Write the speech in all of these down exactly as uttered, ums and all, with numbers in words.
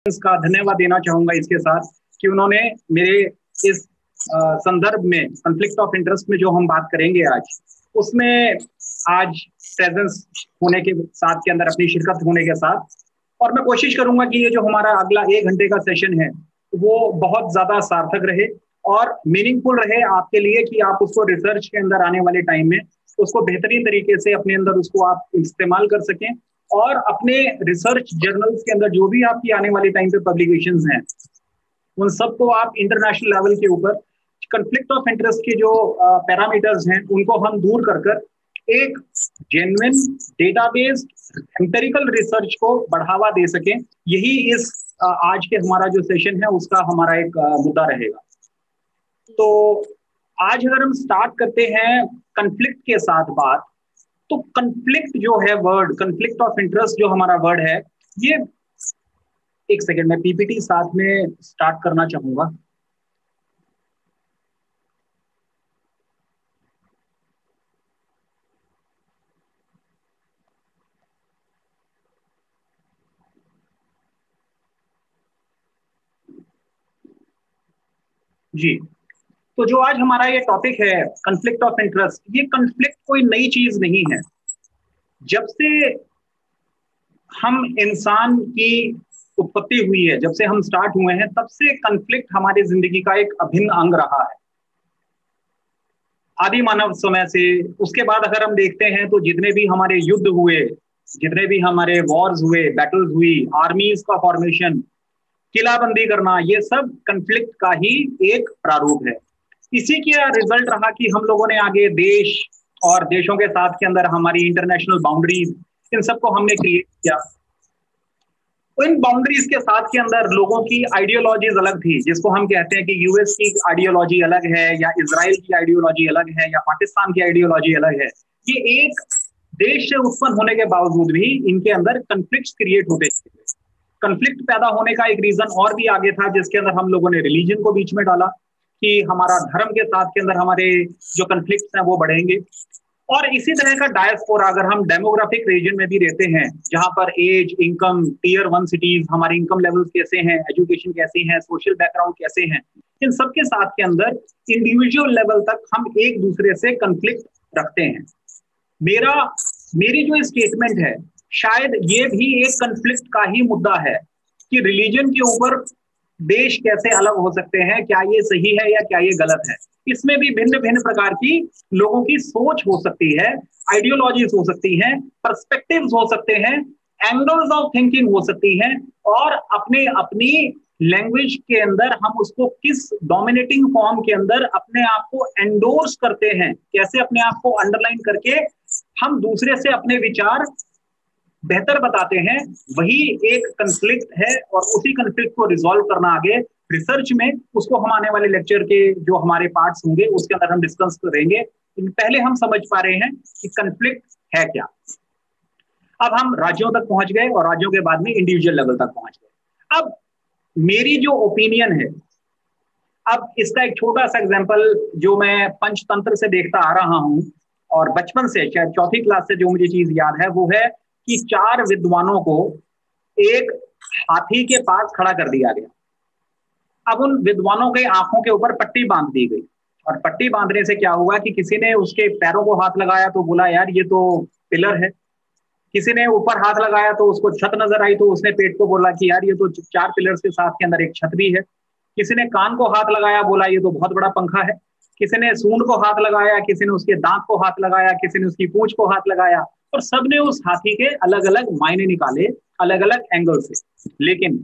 का धन्यवाद देना चाहूंगा इसके साथ कि उन्होंने मेरे इस आ, संदर्भ में कॉन्फ्लिक्ट ऑफ इंटरेस्ट में जो हम बात करेंगे आज, उसमें आज प्रेजेंस होने के साथ के अंदर अपनी शिरकत होने के साथ, और मैं कोशिश करूंगा कि ये जो हमारा अगला एक घंटे का सेशन है वो बहुत ज्यादा सार्थक रहे और मीनिंगफुल रहे आपके लिए, कि आप उसको रिसर्च के अंदर आने वाले टाइम में उसको बेहतरीन तरीके से अपने अंदर उसको आप इस्तेमाल कर सकें और अपने रिसर्च जर्नल्स के अंदर जो भी आपकी आने वाले टाइम पे पब्लिकेशंस हैं उन सबको आप इंटरनेशनल लेवल के ऊपर कॉन्फ्लिक्ट ऑफ इंटरेस्ट के जो पैरामीटर्स हैं उनको हम दूर कर कर एक जेन्युइन डेटाबेस एम्पिरिकल रिसर्च को बढ़ावा दे सकें। यही इस आ, आज के हमारा जो सेशन है उसका हमारा एक आ, मुद्दा रहेगा। तो आज अगर हम स्टार्ट करते हैं कॉन्फ्लिक्ट के साथ बात, तो कॉन्फ्लिक्ट जो है वर्ड, कॉन्फ्लिक्ट ऑफ इंटरेस्ट जो हमारा वर्ड है, ये एक सेकेंड में पीपीटी साथ में स्टार्ट करना चाहूंगा। जी, तो जो आज हमारा ये टॉपिक है कॉन्फ्लिक्ट ऑफ इंटरेस्ट, ये कॉन्फ्लिक्ट कोई नई चीज नहीं है। जब से हम इंसान की उत्पत्ति हुई है, जब से हम स्टार्ट हुए हैं, तब से कॉन्फ्लिक्ट हमारी जिंदगी का एक अभिन्न अंग रहा है, आदि मानव समय से। उसके बाद अगर हम देखते हैं तो जितने भी हमारे युद्ध हुए, जितने भी हमारे वॉर्स हुए, बैटल्स हुई, आर्मीज का फॉर्मेशन, किलाबंदी करना, ये सब कॉन्फ्लिक्ट का ही एक प्रारूप है। इसी का रिजल्ट रहा कि हम लोगों ने आगे देश और देशों के साथ के अंदर हमारी इंटरनेशनल बाउंड्रीज, इन सबको हमने क्रिएट किया। इन बाउंड्रीज के साथ के अंदर लोगों की आइडियोलॉजीज अलग थी, जिसको हम कहते हैं कि यूएस की आइडियोलॉजी अलग है, या इजराइल की आइडियोलॉजी अलग है, या पाकिस्तान की आइडियोलॉजी अलग है। ये एक देश से उत्पन्न होने के बावजूद भी इनके अंदर कॉन्फ्लिक्ट क्रिएट होते थे। कॉन्फ्लिक्ट पैदा होने का एक रीजन और भी आगे था, जिसके अंदर हम लोगों ने रिलीजन को बीच में डाला कि हमारा धर्म के साथ के अंदर हमारे जो कॉन्फ्लिक्ट्स हैं वो बढ़ेंगे। और इसी तरह का डायस्पोरा, अगर हम डेमोग्राफिक रीजन में भी रहते हैं, जहां पर age, income, tier one cities, हमारे इनकम लेवल्स कैसे हैं, एजुकेशन कैसी है, सोशल बैकग्राउंड कैसे हैं, इन सब के साथ के अंदर इंडिविजुअल लेवल तक हम एक दूसरे से कॉन्फ्लिक्ट रखते हैं। मेरा मेरी जो स्टेटमेंट है, शायद ये भी एक कॉन्फ्लिक्ट का ही मुद्दा है कि रिलीजन के ऊपर देश कैसे अलग हो सकते हैं, क्या ये सही है या क्या ये गलत है। इसमें भी भिन्न भिन्न प्रकार की लोगों की सोच हो सकती है, आइडियोलॉजीज हो सकती हैं, पर्सपेक्टिव्स हो सकते हैं, एंगल्स ऑफ थिंकिंग हो सकती हैं, और अपने अपनी लैंग्वेज के अंदर हम उसको किस डोमिनेटिंग फॉर्म के अंदर अपने आप को एंडोर्स करते हैं, कैसे अपने आप को अंडरलाइन करके हम दूसरे से अपने विचार बेहतर बताते हैं, वही एक कॉन्फ्लिक्ट है। और उसी कॉन्फ्लिक्ट को रिजॉल्व करना आगे रिसर्च में, उसको हम आने वाले लेक्चर के जो हमारे पार्ट्स होंगे उसके अंदर हम डिस्कस करेंगे। पहले हम समझ पा रहे हैं कि कॉन्फ्लिक्ट है क्या। अब हम राज्यों तक पहुंच गए और राज्यों के बाद में इंडिविजुअल लेवल तक पहुंच गए। अब मेरी जो ओपिनियन है, अब इसका एक छोटा सा एग्जाम्पल जो मैं पंचतंत्र से देखता आ रहा हूं, और बचपन से, शायद चौथी क्लास से जो मुझे चीज याद है, वो है कि चार विद्वानों को एक हाथी के पास खड़ा कर दिया गया। अब उन विद्वानों के आंखों के ऊपर पट्टी बांध दी गई, और पट्टी बांधने से क्या हुआ कि किसी ने उसके पैरों को हाथ लगाया तो बोला यार ये तो पिलर है, किसी ने ऊपर हाथ लगाया तो उसको छत नजर आई तो उसने पेट को बोला कि यार ये तो चार पिलर्स के साथ के अंदर एक छत भी है, किसी ने कान को हाथ लगाया, बोला ये तो बहुत बड़ा पंखा है, किसी ने सूंड को हाथ लगाया, किसी ने उसके दांत को हाथ लगाया, किसी ने उसकी पूंछ को हाथ लगाया, और सबने उस हाथी के अलग अलग मायने निकाले, अलग अलग एंगल से। लेकिन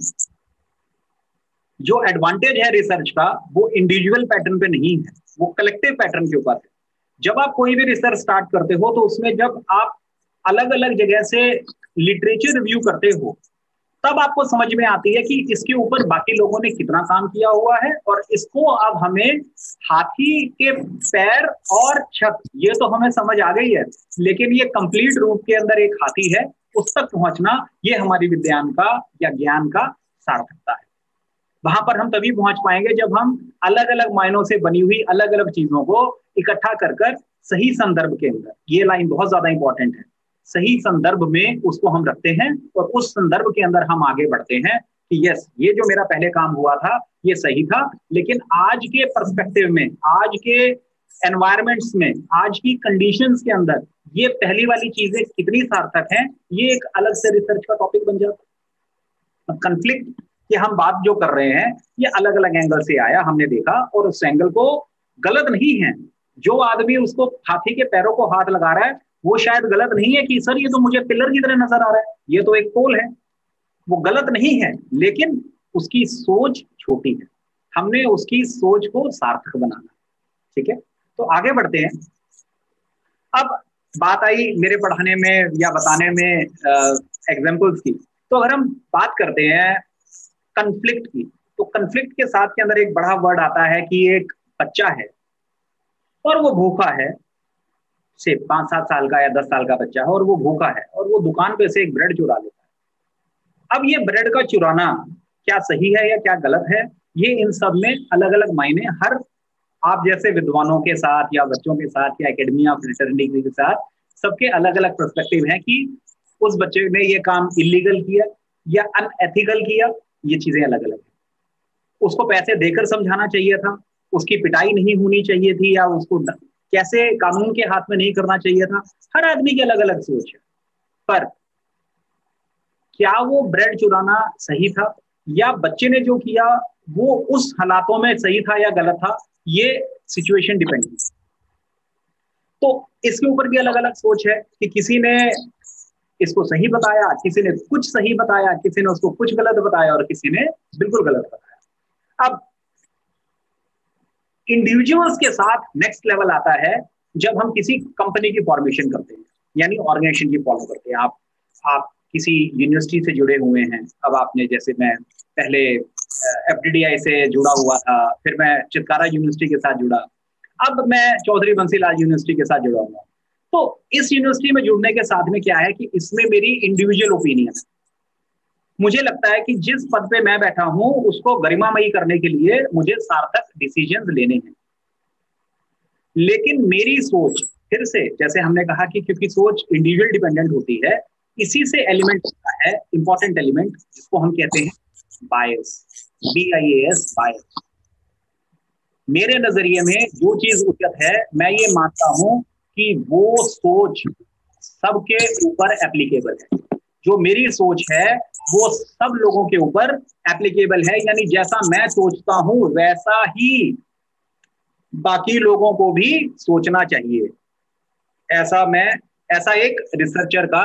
जो एडवांटेज है रिसर्च का, वो इंडिविजुअल पैटर्न पे नहीं है, वो कलेक्टिव पैटर्न के ऊपर है। जब आप कोई भी रिसर्च स्टार्ट करते हो तो उसमें जब आप अलग अलग जगह से लिटरेचर रिव्यू करते हो, तब आपको समझ में आती है कि इसके ऊपर बाकी लोगों ने कितना काम किया हुआ है, और इसको अब हमें हाथी के पैर और छत, ये तो हमें समझ आ गई है, लेकिन ये कंप्लीट रूप के अंदर एक हाथी है, उस तक पहुंचना, ये हमारी विज्ञान का या ज्ञान का सार्थकता है। वहां पर हम तभी पहुंच पाएंगे जब हम अलग अलग मायनों से बनी हुई अलग अलग चीजों को इकट्ठा कर कर सही संदर्भ के अंदर, ये लाइन बहुत ज्यादा इंपॉर्टेंट है, सही संदर्भ में उसको हम रखते हैं और उस संदर्भ के अंदर हम आगे बढ़ते हैं, कि यस ये जो मेरा पहले काम हुआ था ये सही था, लेकिन आज के पर्सपेक्टिव में, आज के एनवायरमेंट्स में, आज की कंडीशंस के अंदर ये पहली वाली चीजें कितनी सार्थक हैं, ये एक अलग से रिसर्च का टॉपिक बन जाता है। कंफ्लिक्ट कि हम बात जो कर रहे हैं ये अलग अलग एंगल से आया, हमने देखा, और उस एंगल को गलत नहीं है। जो आदमी उसको हाथी के पैरों को हाथ लगा रहा है वो शायद गलत नहीं है कि सर ये तो मुझे पिलर की तरह नजर आ रहा है, ये तो एक पोल है, वो गलत नहीं है, लेकिन उसकी सोच छोटी है। हमने उसकी सोच को सार्थक बनाना। ठीक है, तो आगे बढ़ते हैं। अब बात आई मेरे पढ़ाने में या बताने में एग्जाम्पल्स की, तो अगर हम बात करते हैं कन्फ्लिक्ट की, तो कन्फ्लिक्ट के साथ के अंदर एक बड़ा वर्ड आता है कि एक बच्चा है और वो भूखा है, से पांच सात साल का या दस साल का बच्चा है और वो भूखा है और वो दुकान पे से एक ब्रेड चुरा लेता है। अब ये ब्रेड का चुराना क्या सही है या क्या गलत है, ये इन सब में अलग अलग मायने, हर आप जैसे विद्वानों के साथ या बच्चों के साथ या एकेडमी ऑफ फ्रेटर्निटी के साथ सबके अलग अलग पर्सपेक्टिव हैं कि उस बच्चे ने ये काम इलीगल किया या अनएथिकल किया, ये चीजें अलग अलग है। उसको पैसे देकर समझाना चाहिए था, उसकी पिटाई नहीं होनी चाहिए थी, या उसको कैसे कानून के हाथ में नहीं करना चाहिए था। हर आदमी की अलग अलग सोच है। पर क्या वो ब्रेड चुराना सही था या बच्चे ने जो किया वो उस हालातों में सही था या गलत था, ये सिचुएशन डिपेंड है। तो इसके ऊपर भी अलग अलग सोच है कि किसी ने इसको सही बताया, किसी ने कुछ सही बताया, किसी ने उसको कुछ गलत बताया और किसी ने बिल्कुल गलत बताया। अब इंडिविजुअल्स के साथ नेक्स्ट लेवल आता है जब हम किसी कंपनी की फॉर्मेशन करते हैं, यानी ऑर्गेनाइजेशन की फॉलो करते हैं। आप आप किसी यूनिवर्सिटी से जुड़े हुए हैं। अब आपने, जैसे मैं पहले एफडीडीआई से जुड़ा हुआ था, फिर मैं चितकारा यूनिवर्सिटी के साथ जुड़ा, अब मैं चौधरी बंसीलाल यूनिवर्सिटी के साथ जुड़ा हुआ। तो इस यूनिवर्सिटी में जुड़ने के साथ में क्या है कि इसमें मेरी इंडिविजुअल ओपिनियन है। मुझे लगता है कि जिस पद पे मैं बैठा हूं उसको गरिमामयी करने के लिए मुझे सार्थक डिसीजंस लेने हैं। लेकिन मेरी सोच, फिर से जैसे हमने कहा कि क्योंकि सोच इंडिविजुअल डिपेंडेंट होती है, इसी से एलिमेंट होता है इंपॉर्टेंट एलिमेंट, जिसको हम कहते हैं बायस, बी आई ए एस, बायस। मेरे नजरिए में जो चीज उचित है, मैं ये मानता हूं कि वो सोच सबके ऊपर एप्लीकेबल है। जो मेरी सोच है वो सब लोगों के ऊपर एप्लीकेबल है, यानी जैसा मैं सोचता हूं वैसा ही बाकी लोगों को भी सोचना चाहिए। ऐसा मैं ऐसा एक रिसर्चर का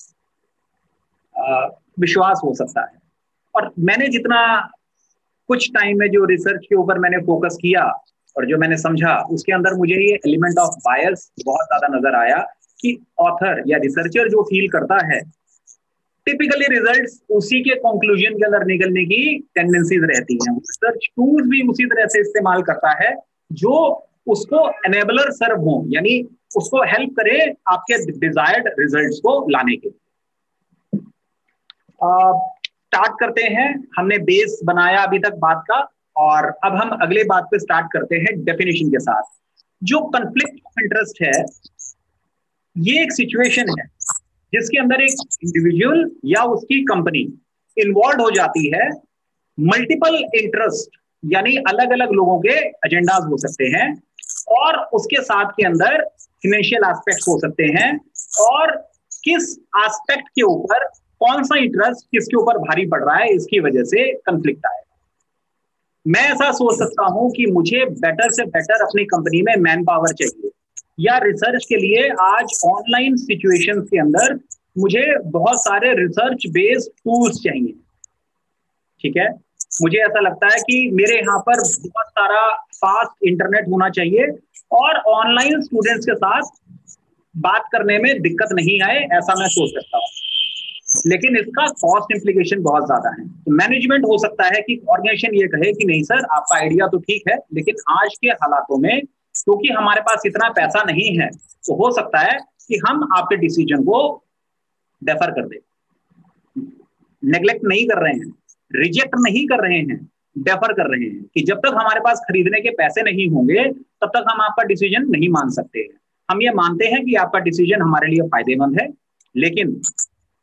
आ, विश्वास हो सकता है। और मैंने जितना कुछ टाइम में जो रिसर्च के ऊपर मैंने फोकस किया और जो मैंने समझा, उसके अंदर मुझे ये एलिमेंट ऑफ बायस बहुत ज्यादा नजर आया कि ऑथर या रिसर्चर जो फील करता है, टिपिकली रिजल्ट्स उसी के कंक्लूजन के अंदर निकलने की टेंडेंसीज रहती हैं। रिसर्च टूल्स भी उसी तरह से इस्तेमाल करता है जो उसको एनेबलर सर्व हो, यानी उसको हेल्प करे आपके डिजायर्ड रिजल्ट्स को लाने के लिए। स्टार्ट करते हैं। हमने बेस बनाया अभी तक बात का, और अब हम अगले बात पे स्टार्ट करते हैं डेफिनेशन के साथ। जो कॉन्फ्लिक्ट ऑफ इंटरेस्ट है, ये एक सिचुएशन है जिसके अंदर एक इंडिविजुअल या उसकी कंपनी इन्वॉल्व हो जाती है। मल्टीपल इंटरेस्ट यानी अलग अलग लोगों के एजेंडाज हो सकते हैं, और उसके साथ के अंदर फाइनेंशियल एस्पेक्ट्स हो सकते हैं, और किस एस्पेक्ट के ऊपर कौन सा इंटरेस्ट किसके ऊपर भारी पड़ रहा है, इसकी वजह से कंफ्लिक्ट आएगा। मैं ऐसा सोच सकता हूं कि मुझे बेटर से बेटर अपनी कंपनी में मैन पावर चाहिए, या रिसर्च के लिए आज ऑनलाइन सिचुएशंस के अंदर मुझे बहुत सारे रिसर्च बेस्ड टूल्स चाहिए। ठीक है, मुझे ऐसा लगता है कि मेरे यहाँ पर बहुत सारा फास्ट इंटरनेट होना चाहिए और ऑनलाइन स्टूडेंट्स के साथ बात करने में दिक्कत नहीं आए, ऐसा मैं सोच सकता हूँ। लेकिन इसका कॉस्ट इंप्लीकेशन बहुत ज्यादा है। तो मैनेजमेंट हो सकता है कि ऑर्गेनाइजेशन ये कहे कि नहीं सर, आपका आइडिया तो ठीक है, लेकिन आज के हालातों में क्योंकि हमारे पास इतना पैसा नहीं है, तो हो सकता है कि हम आपके डिसीजन को डेफर कर दें। नेग्लेक्ट नहीं कर रहे हैं, रिजेक्ट नहीं कर रहे हैं, डेफर कर रहे हैं कि जब तक हमारे पास खरीदने के पैसे नहीं होंगे तब तक हम आपका डिसीजन नहीं मान सकते हैं। हम ये मानते हैं कि आपका डिसीजन हमारे लिए फायदेमंद है, लेकिन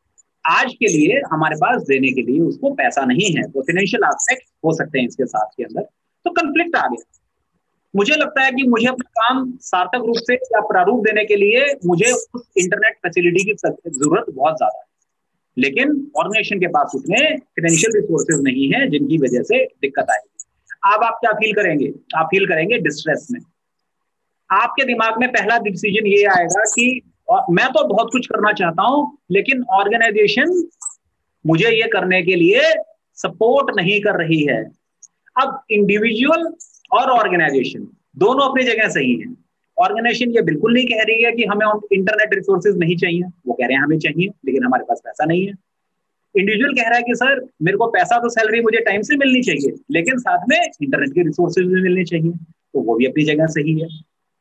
आज के लिए हमारे पास देने के लिए उसको पैसा नहीं है, तो फाइनेंशियल एस्पेक्ट हो सकते हैं इसके साथ के अंदर, तो कन्फ्लिक्ट आ गया। मुझे लगता है कि मुझे अपना काम सार्थक रूप से या प्रारूप देने के लिए मुझे उस इंटरनेट फैसिलिटी की जरूरत बहुत ज्यादा है, लेकिन ऑर्गेनाइजेशन के पास उतने फाइनेंशियल रिसोर्सेज नहीं है, जिनकी वजह से दिक्कत आएगी। अब आप क्या फील करेंगे? आप फील करेंगे डिस्ट्रेस में। आपके दिमाग में पहला डिसीजन ये आएगा कि मैं तो बहुत कुछ करना चाहता हूं, लेकिन ऑर्गेनाइजेशन मुझे ये करने के लिए सपोर्ट नहीं कर रही है। अब इंडिविजुअल और ऑर्गेनाइजेशन दोनों अपनी जगह सही है। ऑर्गेनाइजेशन ये बिल्कुल नहीं कह रही है कि हमें इंटरनेट रिसोर्सेज नहीं चाहिए, वो कह रहे हैं हमें चाहिए लेकिन हमारे पास पैसा नहीं है। इंडिविजुअल कह रहा है कि सर मेरे को पैसा तो सैलरी मुझे टाइम से मिलनी चाहिए, लेकिन साथ में इंटरनेट के रिसोर्सेज भी मिलने चाहिए, तो वो भी अपनी जगह सही है।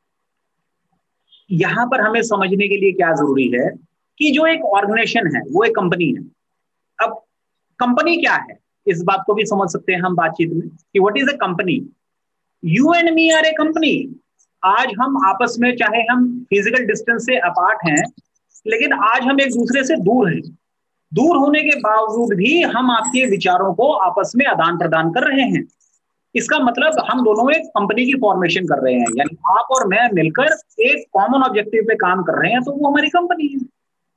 यहां पर हमें समझने के लिए क्या जरूरी है कि जो एक ऑर्गेनाइजेशन है वो एक कंपनी है। अब कंपनी क्या है, इस बात को भी समझ सकते हैं हम बातचीत में कि what is a company. You and me are a company. आज हम आपस में, चाहे हम फिजिकल डिस्टेंस से अपार्ट हैं, लेकिन आज हम एक दूसरे से दूर हैं। दूर होने के बावजूद भी हम आपके विचारों को आपस में आदान प्रदान कर रहे हैं। इसका मतलब हम दोनों एक कंपनी की फॉर्मेशन कर रहे हैं, यानी आप और मैं मिलकर एक कॉमन ऑब्जेक्टिव पे काम कर रहे हैं, तो वो हमारी कंपनी है।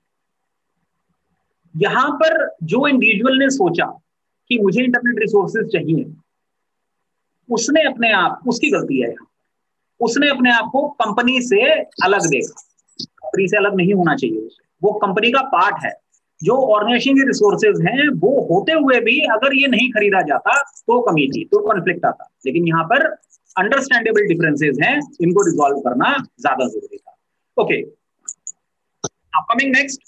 यहां पर जो इंडिविजुअल ने सोचा कि मुझे इंटरनेट रिसोर्सेज चाहिए, उसने अपने आप, उसकी गलती है, उसने अपने आप को कंपनी से अलग देखा। कंपनी से अलग नहीं होना चाहिए उसे, वो कंपनी का पार्ट है। जो ऑर्गेनाइजेशन के रिसोर्सेज हैं वो होते हुए भी अगर ये नहीं खरीदा जाता तो कमी थी, तो कॉन्फ्लिक्ट आता। लेकिन यहाँ पर अंडरस्टैंडेबल डिफरेंसेज हैं, इनको रिजॉल्व करना ज्यादा जरूरी था। ओके, कमिंग नेक्स्ट,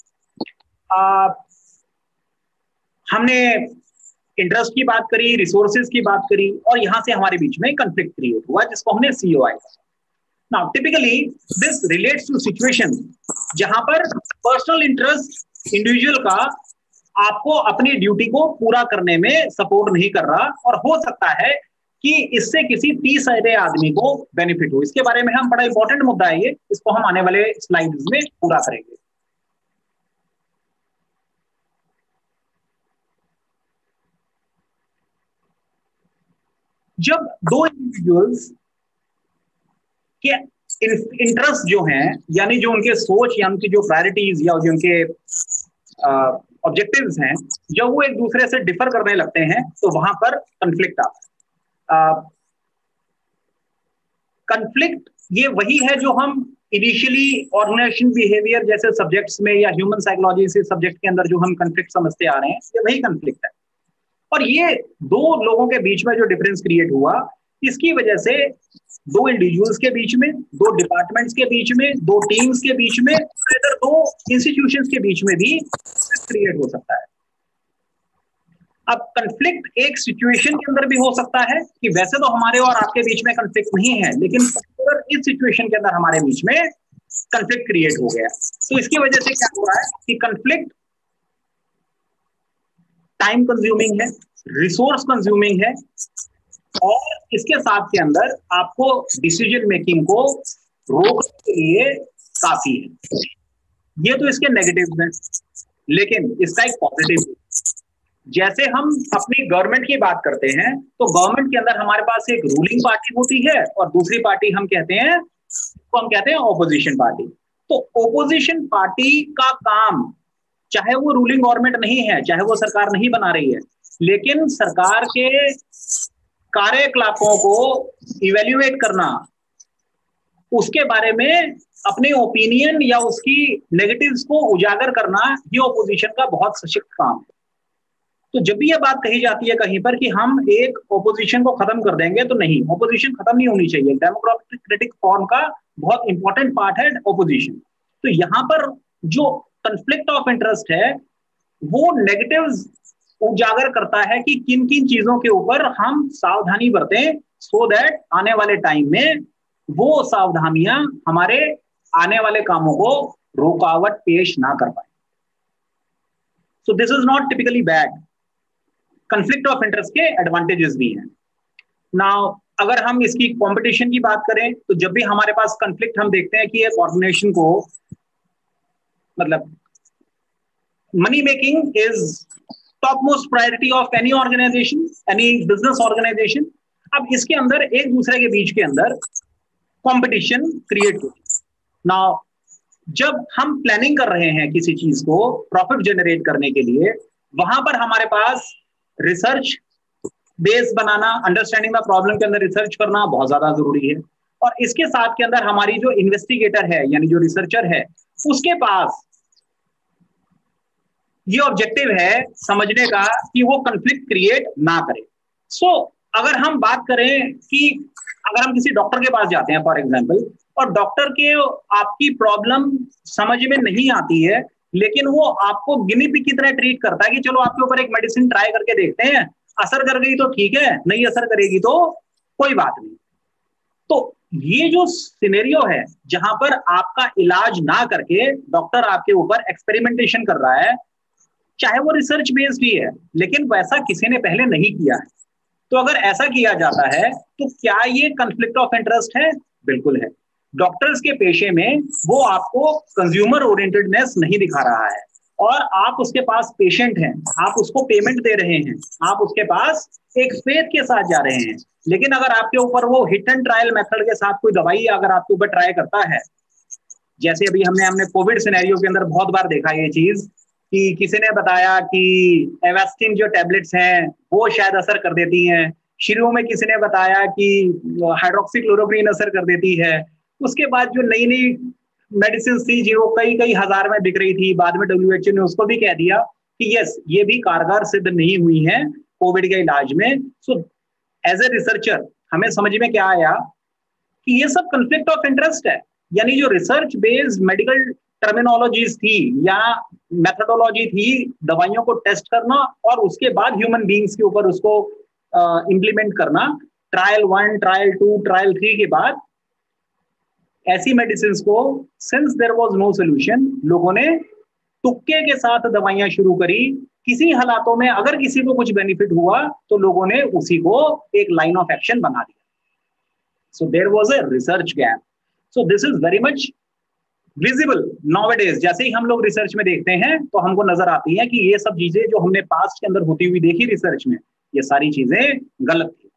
हमने इंटरेस्ट की बात करी, रिसोर्सेज की बात करी, और यहां से हमारे बीच में कंफ्लिक्ट क्रिएट हुआ जिसको हमने सीओआई कहा। Now typically this relates to situation जहां पर पर्सनल इंटरेस्ट इंडिविजुअल का आपको अपनी ड्यूटी को पूरा करने में सपोर्ट नहीं कर रहा, और हो सकता है कि इससे किसी तीसरे आदमी को बेनिफिट हो। इसके बारे में हम, बड़ा इंपॉर्टेंट मुद्दा है ये, इसको हम आने वाले स्लाइड्स में पूरा करेंगे। जब दो इंडिविजुअल्स के इंटरेस्ट जो हैं, यानी जो उनके सोच या उनकी जो प्रायोरिटीज या जो उनके ऑब्जेक्टिव्स हैं, जब वो एक दूसरे से डिफर करने लगते हैं तो वहां पर कंफ्लिक्ट आता है। कंफ्लिक्ट ये वही है जो हम इनिशियली ऑर्गेनाइजेशन बिहेवियर जैसे सब्जेक्ट्स में या ह्यूमन साइकोलॉजी से सब्जेक्ट के अंदर जो हम कंफ्लिक्ट समझते आ रहे हैं, ये वही कंफ्लिक्ट है। और ये दो लोगों के बीच में जो डिफरेंस क्रिएट हुआ, इसकी वजह से दो इंडिविजुअल्स के बीच में, दो डिपार्टमेंट्स के बीच में, दो टीम्स के बीच में, इधर दो इंस्टीट्यूशंस के बीच में भी क्रिएट हो सकता है। अब कंफ्लिक्ट एक सिचुएशन के अंदर भी हो सकता है कि वैसे तो हमारे और आपके बीच में कंफ्लिक्ट नहीं है, लेकिन इस सिचुएशन के अंदर हमारे बीच में कंफ्लिक्ट क्रिएट हो गया। तो इसकी वजह से क्या हो रहा है कि कंफ्लिक्ट टाइम कंज्यूमिंग है, रिसोर्स कंज्यूमिंग है, और इसके साथ के अंदर आपको डिसीजन मेकिंग को रोकने के लिए काफी है। ये तो इसके नेगेटिव्स हैं, लेकिन इसका एक पॉजिटिव, जैसे हम अपनी गवर्नमेंट की बात करते हैं तो गवर्नमेंट के अंदर हमारे पास एक रूलिंग पार्टी होती है और दूसरी पार्टी हम कहते हैं, तो हम कहते हैं ऑपोजिशन पार्टी। तो ऑपोजिशन पार्टी का काम, चाहे वो रूलिंग गवर्नमेंट नहीं है, चाहे वो सरकार नहीं बना रही है, लेकिन सरकार के कार्यकलापों को इवेल्युएट करना, उसके बारे में अपने ओपिनियन या उसकी नेगेटिव्स को उजागर करना, ये ऑपोजिशन का बहुत सशक्त काम है। तो जब भी ये बात कही जाती है कहीं पर कि हम एक ऑपोजिशन को खत्म कर देंगे, तो नहीं, ऑपोजिशन खत्म नहीं होनी चाहिए। डेमोक्रेटिक फॉर्म का बहुत इंपॉर्टेंट पार्ट है ऑपोजिशन। तो यहां पर जो कंफ्लिक्ट ऑफ इंटरेस्ट है वो नेगेटिव्स उजागर करता है कि किन किन चीजों के ऊपर हम सावधानी बरतें, सो दैट आने वाले टाइम में वो सावधानियां हमारे आने वाले कामों को रुकावट पेश ना कर पाए। So this is not typically bad. Conflict of interest के एडवांटेजेस भी हैं। नाउ अगर हम इसकी कंपटीशन की बात करें, तो जब भी हमारे पास कंफ्लिक्ट हम देखते हैं कि एक ऑर्गेनाइजेशन को, मतलब money making is top most priority of any organisation, any business organisation. अब इसके अंदर एक दूसरे के बीच के अंदर कंपटीशन क्रिएट होती है। नाउ जब हम प्लानिंग कर रहे हैं किसी चीज को प्रॉफिट जनरेट करने के लिए, वहां पर हमारे पास रिसर्च बेस बनाना, अंडरस्टैंडिंग द प्रॉब्लम के अंदर रिसर्च करना बहुत ज्यादा जरूरी है। और इसके साथ के अंदर हमारी जो इन्वेस्टिगेटर है यानी जो रिसर्चर है, उसके पास ये ऑब्जेक्टिव है समझने का कि वो कंफ्लिक्ट क्रिएट ना करे। सो so, अगर हम बात करें कि अगर हम किसी डॉक्टर के पास जाते हैं फॉर एग्जांपल, और डॉक्टर के आपकी प्रॉब्लम समझ में नहीं आती है, लेकिन वो आपको गिनी पिग की तरह ट्रीट करता है कि चलो आपके ऊपर एक मेडिसिन ट्राई करके देखते हैं, असर कर गई तो ठीक है, नहीं असर करेगी तो कोई बात नहीं। तो ये जो सिनेरियो है जहां पर आपका इलाज ना करके डॉक्टर आपके ऊपर एक्सपेरिमेंटेशन कर रहा है, चाहे वो रिसर्च बेस्ड भी है, लेकिन वैसा किसी ने पहले नहीं किया है, तो अगर ऐसा किया जाता है तो क्या ये कॉन्फ्लिक्ट ऑफ इंटरेस्ट है? बिल्कुल है। डॉक्टर्स के पेशे में वो आपको कंज्यूमर ओरिएंटेडनेस नहीं दिखा रहा है, और आप उसके पास पेशेंट हैं, आप उसको पेमेंट दे रहे हैं, आप उसके पास एक फेथ के साथ जा रहे हैं। लेकिन अगर आपके ऊपर वो हिट एंड ट्रायल मेथड के साथ कोई दवाई अगर आपके ऊपर ट्राई करता है, जैसे अभी हमने हमने कोविड सिनेरियो के अंदर बहुत बार देखा ये चीज कि किसी ने बताया कि एवास्टिन जो टैबलेट्स हैं वो शायद असर कर देती हैं, शुरू में किसी ने बताया कि हाइड्रोक्सीक्लोरोक्वीन असर कर देती है, उसके बाद जो नई नई मेडिसिन थी जो कई कई हजार में बिक रही थी, बाद में डब्ल्यू एच ओ ने उसको भी कह दिया कि यस ये भी कारगर सिद्ध नहीं हुई है कोविड के इलाज में। सो एज ए रिसर्चर हमें समझ में क्या आया कि ये सब कॉन्फ्लिक्ट ऑफ इंटरेस्ट है, यानी जो रिसर्च बेस्ड मेडिकल टर्मिनोलॉजीज थी या मेथडोलॉजी थी दवाइयों को टेस्ट करना और उसके बाद ह्यूमन बींग्स के ऊपर उसको इंप्लीमेंट uh, करना, trial one trial two trial three के बाद ऐसी मेडिसिन को since there was no solution लोगों ने तुक्के के साथ दवाइयां शुरू करी। किसी हालातों में अगर किसी को कुछ बेनिफिट हुआ तो लोगों ने उसी को एक लाइन ऑफ एक्शन बना दिया। So there was a research gap. So this is very much visible nowadays. जैसे ही हम लोग रिसर्च में देखते हैं तो हमको नजर आती है कि ये सब चीजें जो हमने पास्ट के अंदर होती हुई देखी रिसर्च में, ये सारी चीजें गलत थी।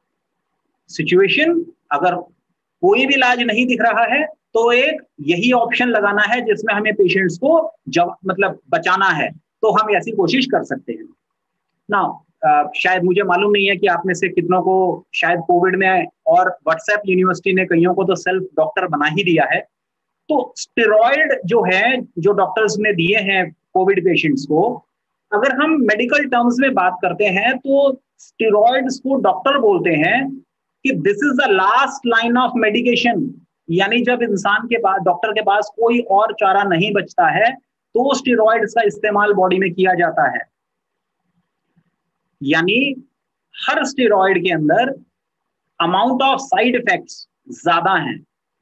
सिचुएशन अगर कोई भी इलाज नहीं दिख रहा है तो एक यही ऑप्शन लगाना है जिसमें हमें पेशेंट्स को जब मतलब बचाना है, तो हम ऐसी कोशिश कर सकते हैं ना। Uh, शायद मुझे मालूम नहीं है कि आप में से कितनों को शायद कोविड में और व्हाट्सएप यूनिवर्सिटी ने कईयों को तो सेल्फ डॉक्टर बना ही दिया है। तो स्टेरॉइड जो है जो डॉक्टर्स ने दिए हैं कोविड पेशेंट्स को, अगर हम मेडिकल टर्म्स में बात करते हैं तो स्टेरॉइड्स को डॉक्टर बोलते हैं कि this is the last line of medication, यानी जब इंसान के पास डॉक्टर के पास कोई और चारा नहीं बचता है तो स्टेरॉइड्स का इस्तेमाल बॉडी में किया जाता है। यानी हर स्टेरॉइड के अंदर अमाउंट ऑफ साइड इफेक्ट्स ज्यादा हैं,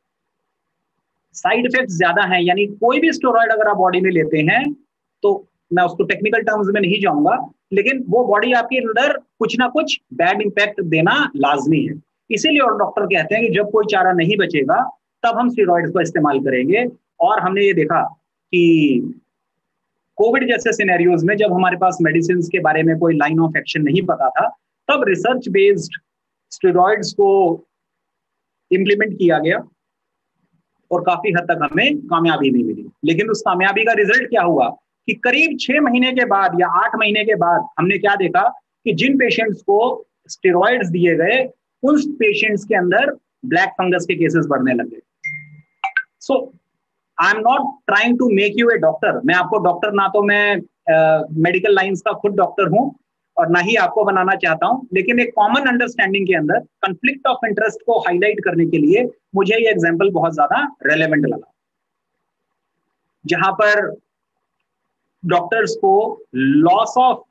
साइड इफेक्ट्स ज्यादा हैं। यानी कोई भी स्टेरॉइड अगर आप बॉडी में लेते हैं तो मैं उसको टेक्निकल टर्म्स में नहीं जाऊंगा, लेकिन वो बॉडी आपके अंदर कुछ ना कुछ बैड इंपैक्ट देना लाजमी है। इसीलिए और डॉक्टर कहते हैं कि जब कोई चारा नहीं बचेगा तब हम स्टेरॉइड्स का इस्तेमाल करेंगे। और हमने ये देखा कि कोविड जैसे सिनेरियोज में जब हमारे पास मेडिसिन के बारे में कोई लाइन ऑफ एक्शन नहीं पता था, तब रिसर्च बेस्ड स्टेरॉइड्स को इंप्लीमेंट किया गया और काफी हद तक हमें कामयाबी भी मिली। लेकिन उस कामयाबी का रिजल्ट क्या हुआ कि करीब छह महीने के बाद या आठ महीने के बाद हमने क्या देखा कि जिन पेशेंट्स को स्टेरॉइड्स दिए गए उन पेशेंट्स के अंदर ब्लैक फंगस के केसेस बढ़ने लगे। So I am not trying to make you a doctor, मैं आपको डॉक्टर ना तो मैं मेडिकल लाइंस का खुद डॉक्टर हूं और ना ही आपको बनाना चाहता हूं, लेकिन एक कॉमन अंडरस्टैंडिंग के अंदर कंफ्लिक्ट ऑफ इंटरेस्ट को हाईलाइट करने के लिए मुझे ये एग्जांपल बहुत ज्यादा रेलेवेंट लगा, जहां पर डॉक्टर्स को लॉस ऑफ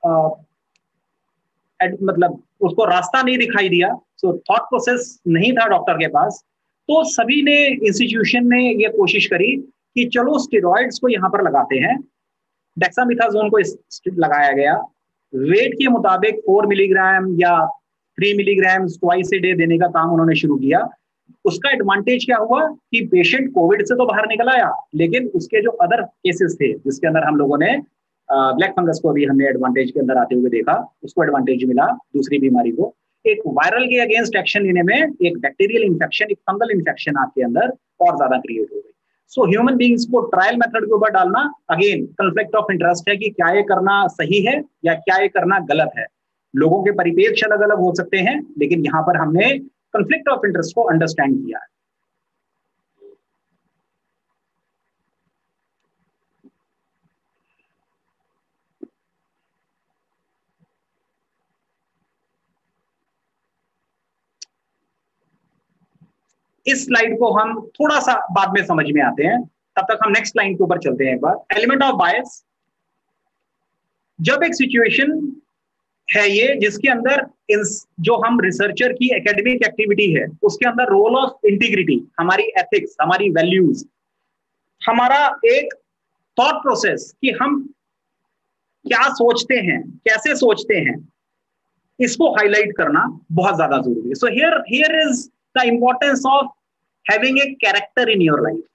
मतलब उसको रास्ता नहीं दिखाई दिया, सो थॉट प्रोसेस नहीं था डॉक्टर के पास, तो सभी ने इंस्टीट्यूशन ने ये कोशिश करी कि चलो स्टेरॉइड्स को यहाँ पर लगाते हैं। डेक्सामेथासोन को लगाया गया, वेट के मुताबिक फोर मिलीग्राम या three milligram twice a day देने का काम उन्होंने शुरू किया। उसका एडवांटेज क्या हुआ कि पेशेंट कोविड से तो बाहर निकल आया, लेकिन उसके जो अदर केसेस थे जिसके अंदर हम लोगों ने ब्लैक फंगस को अभी हमने एडवांटेज के अंदर आते हुए देखा, उसको एडवांटेज मिला दूसरी बीमारी को। एक वायरल के अगेंस्ट एक्शन लेने में एक बैक्टीरियल इन्फेक्शन, एक फंगल इन्फेक्शन आपके अंदर और ज्यादा क्रिएट हो गई। सो ह्यूमन बींग्स को ट्रायल मेथड के ऊपर डालना अगेन कॉन्फ्लिक्ट ऑफ इंटरेस्ट है कि क्या ये करना सही है या क्या ये करना गलत है। लोगों के परिप्रेक्ष्य अलग अलग हो सकते हैं, लेकिन यहां पर हमने कॉन्फ्लिक्ट ऑफ इंटरेस्ट को अंडरस्टैंड किया है। इस स्लाइड को हम थोड़ा सा बाद में समझ में आते हैं, तब तक हम नेक्स्ट लाइन के ऊपर चलते हैं एक बार। एलिमेंट ऑफ बायस, जब एक सिचुएशन है ये जिसके अंदर जो हम रिसर्चर की एकेडमिक एक्टिविटी है उसके अंदर रोल ऑफ इंटीग्रिटी, हमारी एथिक्स, हमारी वैल्यूज, हमारा एक थॉट प्रोसेस कि हम क्या सोचते हैं, कैसे सोचते हैं, इसको हाईलाइट करना बहुत ज्यादा जरूरी है। So here here is the importance of having a character in your life.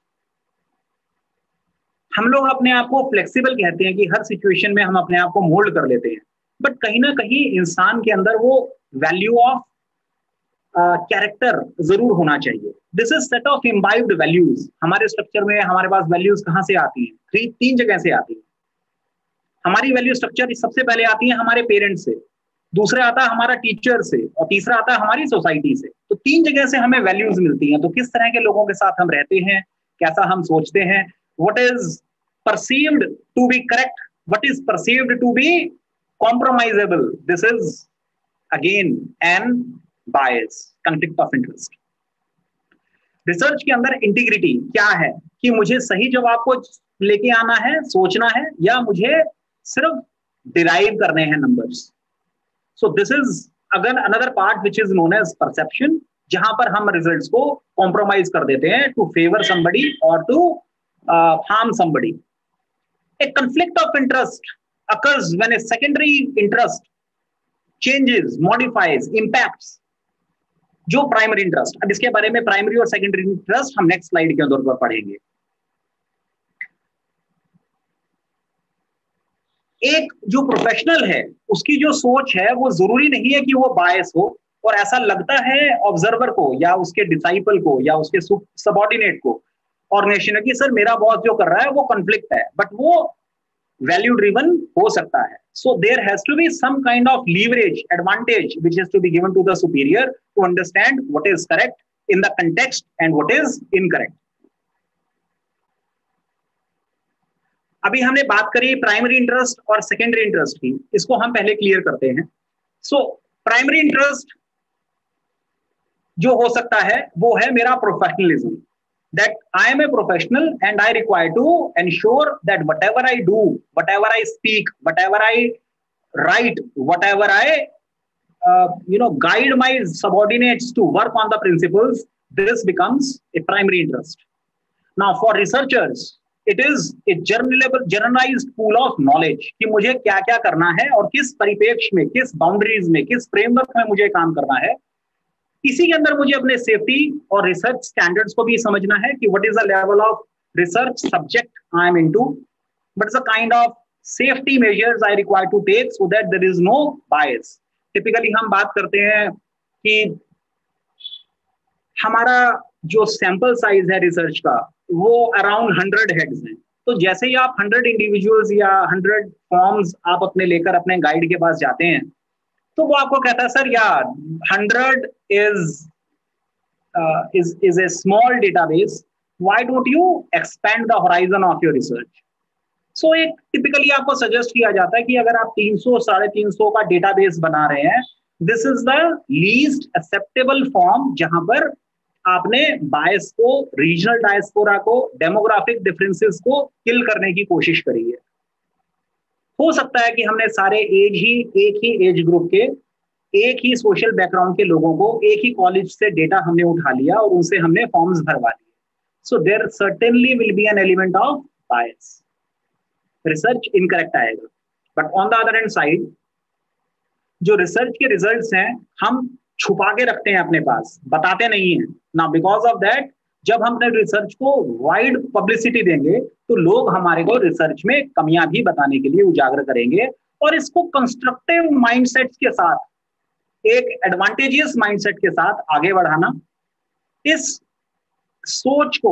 हम लोग अपने आप को फ्लेक्सिबल कहते हैं कि हर सिचुएशन में हम अपने आप को मोल्ड कर लेते हैं, बट कहीं ना कहीं इंसान के अंदर वो वैल्यू ऑफ कैरेक्टर जरूर होना चाहिए। This is set of imbibed values. हमारे स्ट्रक्चर में हमारे पास वैल्यूज कहाँ से आती हैं? थ्री तीन जगह से आती है। हमारी वैल्यू स्ट्रक्चर सबसे पहले आती है हमारे पेरेंट्स से, दूसरा आता है हमारा टीचर से, और तीसरा आता है हमारी सोसाइटी से। तो तीन जगह से हमें वैल्यूज मिलती हैं। तो किस तरह के लोगों के साथ हम रहते हैं, कैसा हम सोचते हैं, what is perceived to be correct, what is perceived to be compromisable, this is again an bias, conflict of interest। Research के अंदर इंटीग्रिटी क्या है कि मुझे सही जवाब को लेके आना है, सोचना है, या मुझे सिर्फ डिराइव करने हैं numbers. So this is again another part which is known as perception, जहां पर हम रिजल्ट्स को कॉम्प्रोमाइज कर देते हैं टू फेवर समबडी और to Uh, harm somebody। A conflict of interest occurs when a secondary interest changes, modifies, impacts जो primary interest. अब इसके बारे में प्राइमरी और सेकेंडरी इंटरेस्ट हम नेक्स्ट स्लाइड के अंदर पर पढ़ेंगे। एक जो प्रोफेशनल है उसकी जो सोच है वो जरूरी नहीं है कि वो बायस हो, और ऐसा लगता है ऑब्जर्वर को या उसके डिसाइपल को या उसके सबऑर्डिनेट को ऑर्गेनाइजेशन की सर मेरा बॉस जो कर रहा है वो कॉन्फ्लिक्ट है, बट वो वैल्यू ड्रिवन हो सकता है। So there has to be some kind of leverage advantage which is to be given to the superior to understand what is correct in the context and what is incorrect. अभी हमने बात करी primary interest और secondary interest की, इसको हम पहले clear करते हैं। सो प्राइमरी इंटरेस्ट जो हो सकता है वो है मेरा professionalism, that I am a professional and I require to ensure that whatever I do, whatever I speak, whatever I write, whatever I uh, you know guide my subordinates to work on the principles, this becomes a primary interest. Now for researchers it is a generalized pool of knowledge कि मुझे क्या क्या करना है और किस परिप्रेक्ष्य में, किस बाउंड्रीज में, किस फ्रेमवर्क में मुझे काम करना है। इसी के अंदर मुझे अपने सेफ्टी और रिसर्च स्टैंडर्ड्स को भी समझना है कि what is the level of research subject I am into, what is the kind of safety measures I require to take so that there is no bias. Typically हम बात करते हैं कि हमारा जो सैंपल साइज है रिसर्च का वो अराउंड हंड्रेड हेड्स हैं। तो जैसे ही आप हंड्रेड इंडिविजुअल्स या हंड्रेड फॉर्म्स आप अपने लेकर अपने गाइड के पास जाते हैं तो वो आपको कहता है सर यार hundred is is is a small database, why don't you expand the horizon of your research. So एक टिपिकली आपको सजेस्ट किया जाता है कि अगर आप तीन सौ साढ़े तीन सौ का डेटाबेस बना रहे हैं, this is the least acceptable form जहां पर आपने बायस को, रीजनल डायस्पोरा को, डेमोग्राफिक डिफरेंसेस को किल करने की कोशिश करी है। हो सकता है कि हमने सारे एज ही एक ही एज ग्रुप के, एक ही सोशल बैकग्राउंड के लोगों को एक ही कॉलेज से डेटा हमने उठा लिया और उनसे हमने फॉर्म्स भरवा लिए। So there certainly will be an element of bias, research incorrect आएगा। But on the other hand side जो रिसर्च के रिजल्ट्स हैं हम छुपा के रखते हैं अपने पास, बताते नहीं हैं ना, बिकॉज ऑफ दैट जब हम अपने रिसर्च को वाइड पब्लिसिटी देंगे तो लोग हमारे को रिसर्च में कमियां भी बताने के लिए उजागर करेंगे, और इसको कंस्ट्रक्टिव माइंडसेट के साथ, एक एडवांटेजियस माइंडसेट के साथ आगे बढ़ाना, इस सोच को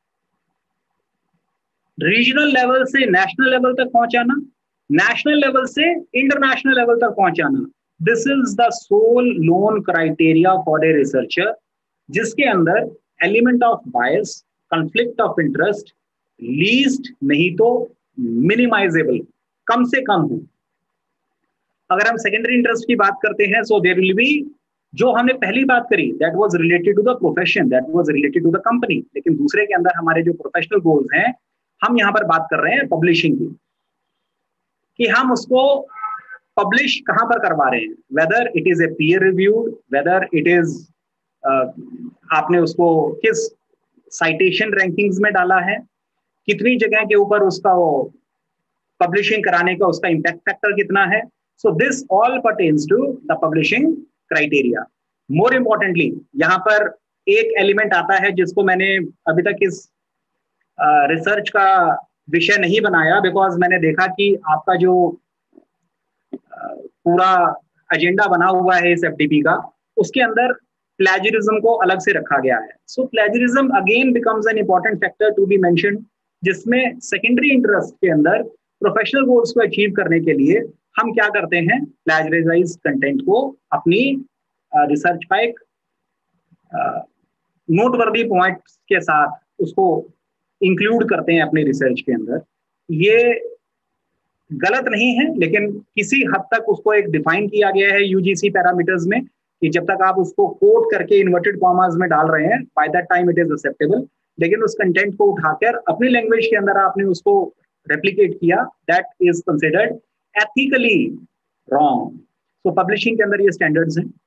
रीजनल लेवल से नेशनल लेवल तक पहुंचाना, नेशनल लेवल से इंटरनेशनल लेवल तक पहुंचाना, this is the sole lone criteria for a researcher, जिसके अंदर element of bias, conflict of interest least नहीं तो मिनिमाइजेबल, कम से कम हो। अगर हम सेकेंडरी इंटरेस्ट की बात करते हैं, सो देयर विल बी, जो हमने पहली बात करी that was related to the profession, that was related to the company, लेकिन दूसरे के अंदर हमारे जो प्रोफेशनल गोल्स हैं, हम यहां पर बात कर रहे हैं पब्लिशिंग की, कि हम उसको पब्लिश कहां पर करवा रहे हैं, whether it is a peer reviewed, whether it is आपने उसको किस साइटेशन रैंकिंग्स में डाला है, कितनी जगह के ऊपर उसका वो पब्लिशिंग कराने का उसका इम्पैक्ट फैक्टर कितना है। So this all pertains to the publishing criteria. More importantly यहाँ पर एक एलिमेंट आता है जिसको मैंने अभी तक इस रिसर्च uh, का विषय नहीं बनाया, बिकॉज मैंने देखा कि आपका जो uh, पूरा एजेंडा बना हुआ है इस एफडीपी का, उसके अंदर प्लेजरिज्म को अलग से रखा गया है। So plagiarism again becomes an important factor to be mentioned, जिसमें सेकेंडरी इंटरेस्ट के अंदर प्रोफेशनल गोल्स को अचीव करने के लिए हम क्या करते हैं, प्लेजराइज कंटेंट को अपनी रिसर्च का एक नोटवर्दी पॉइंट के साथ उसको इंक्लूड करते हैं अपनी रिसर्च के अंदर। ये गलत नहीं है, लेकिन किसी हद तक उसको एक डिफाइन किया गया है यूजीसी पैरामीटर्स में, कि जब तक आप उसको कोट करके इन्वर्टेड कॉमास में डाल रहे हैं, by that time it is acceptable, लेकिन उस कंटेंट को उठाकर अपनी लैंग्वेज के अंदर आपने उसको रेप्लिकेट किया, that is considered ethically wrong. So publishing के अंदर ये स्टैंडर्ड्स हैं।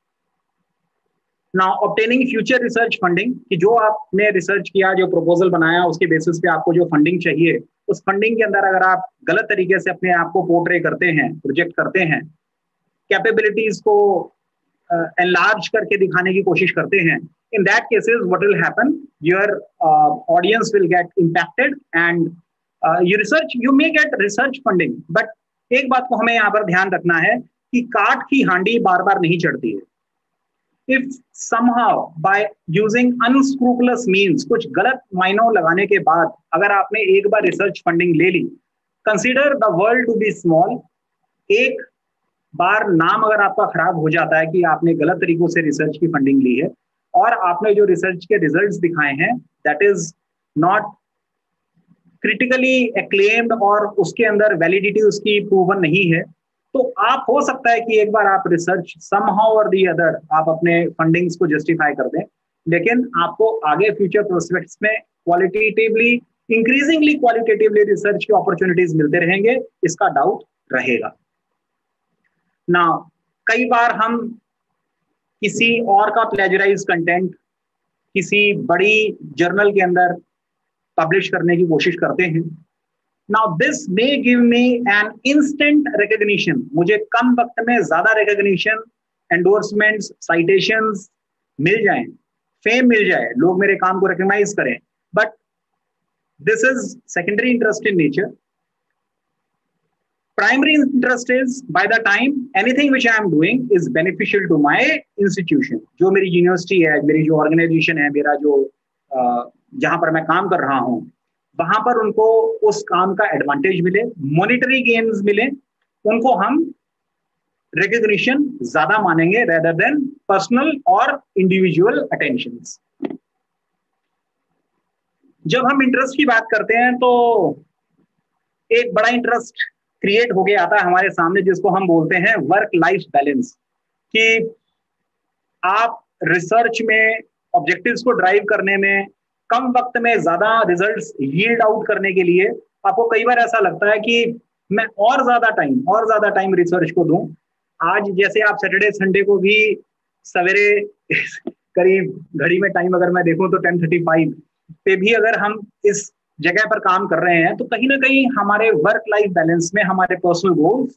Now obtaining future research funding, कि जो आपने रिसर्च किया, जो प्रपोजल बनाया, उसके बेसिस पे आपको जो फंडिंग चाहिए, उस फंडिंग के अंदर अगर आप गलत तरीके से अपने आप को पोर्ट्रे करते हैं, प्रोजेक्ट करते हैं, कैपेबिलिटीज को एनलार्ज uh, करके दिखाने की कोशिश करते हैं, in that cases what will happen, your audience will get impacted and you research you may get research funding. But एक बात को हमें यहाँ पर ध्यान रखना है कि काठ की हांडी बार बार नहीं चढ़ती है। If somehow by using unscrupulous means, कुछ गलत मायनों लगाने के बाद अगर आपने एक बार रिसर्च फंडिंग ले ली, consider the world to be small, एक बार नाम अगर आपका खराब हो जाता है कि आपने गलत तरीकों से रिसर्च की फंडिंग ली है और आपने जो रिसर्च के रिजल्ट्स दिखाए हैं that is not critically acclaimed और उसके अंदर वैलिडिटी उसकी प्रूवन नहीं है, तो आप हो सकता है कि एक बार आप रिसर्च समहाउ और दी अदर आप अपने फंडिंग्स को जस्टिफाई कर दें, लेकिन आपको आगे फ्यूचर प्रोस्पेक्ट्स में क्वालिटेटिवली, इंक्रीजिंगली क्वालिटेटिवली रिसर्च की अपॉर्चुनिटीज मिलते रहेंगे, इसका डाउट रहेगा ना। कई बार हम किसी और का प्लेजराइज कंटेंट किसी बड़ी जर्नल के अंदर पब्लिश करने की कोशिश करते हैं। Now this may give me an instant recognition, मुझे कम वक्त में ज्यादा recognition, endorsements, citations मिल जाएं, फेम मिल जाए, लोग मेरे काम को recognize करें, but this is secondary interest in nature. Primary interest is by the time anything which I am doing is beneficial to my institution, जो मेरी यूनिवर्सिटी है, मेरी जो ऑर्गेनाइजेशन है, मेरा जो जहां पर मैं काम कर रहा हूं, वहां पर उनको उस काम का एडवांटेज मिले, मॉनिटरी गेन्स मिले, उनको हम रिकॉग्निशन ज्यादा मानेंगे रेदर देन पर्सनल और इंडिविजुअल अटेंशंस। जब हम इंटरेस्ट की बात करते हैं तो एक बड़ा इंटरेस्ट क्रिएट हो गया आता है हमारे सामने, जिसको हम बोलते हैं वर्क लाइफ बैलेंस, कि आप रिसर्च में ऑब्जेक्टिव्स को ड्राइव करने में, कम वक्त में ज्यादा रिजल्ट्स यील्ड आउट करने के लिए आपको कई बार ऐसा लगता है कि मैं और ज्यादा टाइम और ज्यादा टाइम रिसर्च को दूं। आज जैसे आप सैटरडे संडे को भी सवेरे करीब घड़ी में टाइम अगर मैं देखूं तो टेन थर्टी फाइव पे भी अगर हम इस जगह पर काम कर रहे हैं, तो कहीं ना कहीं हमारे वर्क लाइफ बैलेंस में हमारे पर्सनल गोल्स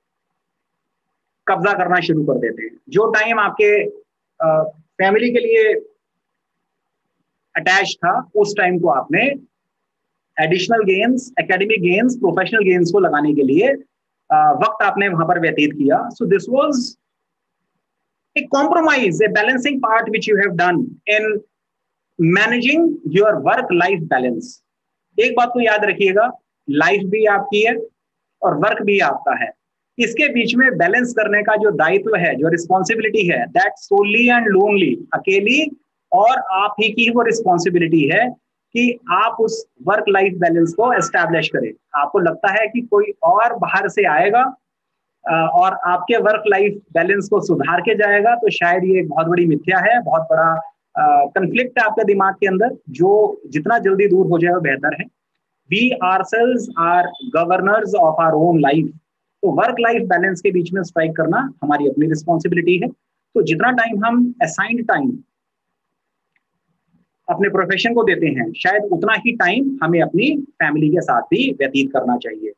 कब्जा करना शुरू कर देते हैं। जो टाइम आपके फैमिली के लिए अटैच था, उस टाइम को आपने additional gains, academic gains, professional gains को लगाने के लिए uh, वक्त आपने वहां पर व्यतीत किया. So this was a compromise, a balancing part which you have done in managing your work life balance. एक बात तो याद रखिएगा, लाइफ भी आपकी है और वर्क भी आपका है. इसके बीच में बैलेंस करने का जो दायित्व है, जो रिस्पॉन्सिबिलिटी है, दैट सोली एंड लोनली, अकेली और आप ही की वो रिस्पॉन्सिबिलिटी है कि आप उस वर्क लाइफ बैलेंस को एस्टैब्लिश करें. आपको लगता है कि कोई और बाहर से आएगा और आपके वर्क लाइफ बैलेंस को सुधार के जाएगा, तो शायद ये एक बहुत बड़ी मिथ्या है, बहुत बड़ा कंफ्लिक्ट है आपके दिमाग के अंदर, जो जितना जल्दी दूर हो जाए वो बेहतर है. We ourselves are governors of our own life. तो वर्क लाइफ बैलेंस के बीच में स्ट्राइक करना हमारी अपनी रिस्पॉन्सिबिलिटी है. तो जितना टाइम हम असाइंड टाइम अपने प्रोफेशन को देते हैं, शायद उतना ही टाइम हमें अपनी फैमिली के साथ भी व्यतीत करना चाहिए.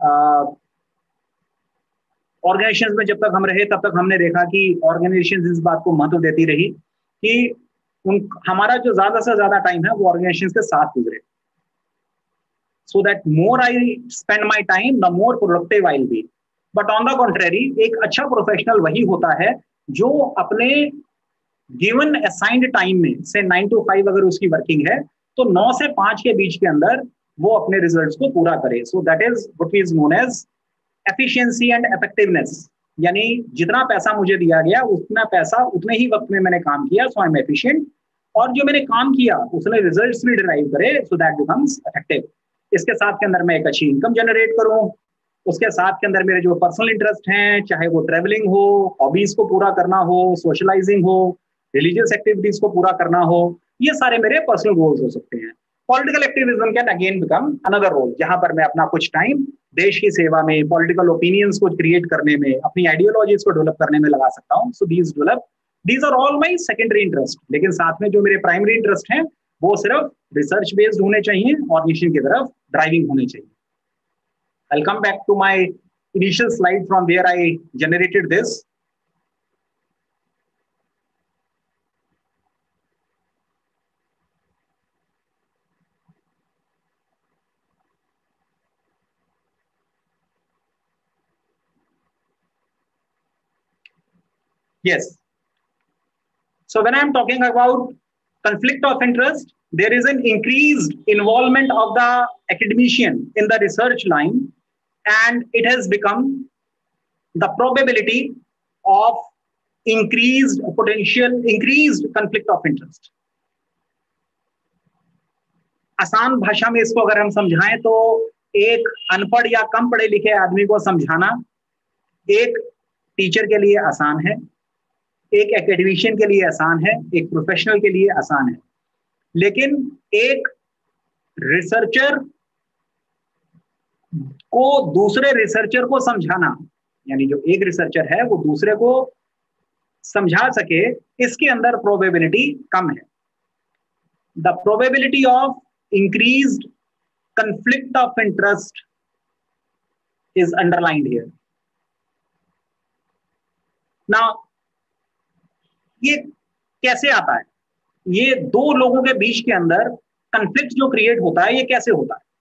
ऑर्गेनाइजेशंस में जब तक हम रहे तब तक हमने देखा कि ऑर्गेनाइजेशंस इस बात को महत्व देती रही कि उन हमारा जो ज्यादा से ज्यादा टाइम है वो ऑर्गेनाइजेशंस के साथ गुजरे, so that more I spend my time the more productive I will be. But on the contrary, एक अच्छा प्रोफेशनल वही होता है जो अपने गिवन असाइंड टाइम में, से नाइन टू फाइव अगर उसकी वर्किंग है, तो नौ से पांच के बीच के अंदर वो अपने रिजल्ट्स को पूरा करे. So that is what is known as efficiency and effectiveness. यानी जितना पैसा मुझे दिया गया उतना पैसा उतने ही वक्त में मैंने काम किया, सो आई एम एफिशिएंट. और जो मैंने काम किया उसने रिजल्ट्स भी डिराइव करे, सो दैट बिकम्स इफेक्टिव. इसके साथ के अंदर मैं एक अच्छी इनकम जनरेट करूं, उसके साथ के अंदर मेरे जो पर्सनल इंटरेस्ट हैं, चाहे वो ट्रेवलिंग हो, हॉबीज को पूरा करना हो, सोशलाइजिंग हो, रिलीजियस एक्टिविटीज को पूरा करना हो, ये सारे मेरे पर्सनल गोल्स हो सकते हैं. Political activism can again become another role, जहां पर मैं अपना कुछ टाइम देश की सेवा में, पॉलिटिकल ओपिनियंस को क्रिएट करने में, अपनी आइडियोलॉजीज को डेवलप करने में लगा सकता हूं. So these develop these are all my secondary interest. लेकिन साथ में जो मेरे प्राइमरी इंटरेस्ट हैं वो सिर्फ रिसर्च बेस्ड होने चाहिए और मिशन की तरफ ड्राइविंग होनी चाहिए. I'll come back to my initial slide from where I generated this. Yes. So when I'm talking about conflict of interest, there is an increased involvement of the academician in the research line, and it has become the probability of increased potential, increased conflict of interest. आसान भाषा में इसको अगर हम समझाएं तो एक अनपढ़ या कम पढ़े लिखे आदमी को समझाना एक टीचर के लिए आसान है, एक एकेडमिशियन के लिए आसान है, एक प्रोफेशनल के लिए आसान है. लेकिन एक रिसर्चर को दूसरे रिसर्चर को समझाना, यानी जो एक रिसर्चर है वो दूसरे को समझा सके, इसके अंदर प्रोबेबिलिटी कम है. The probability of increased conflict of interest is underlined here. Now, ये कैसे आता है? ये दो लोगों के बीच के अंदर कंफ्लिक्ट जो क्रिएट होता है, ये कैसे होता है?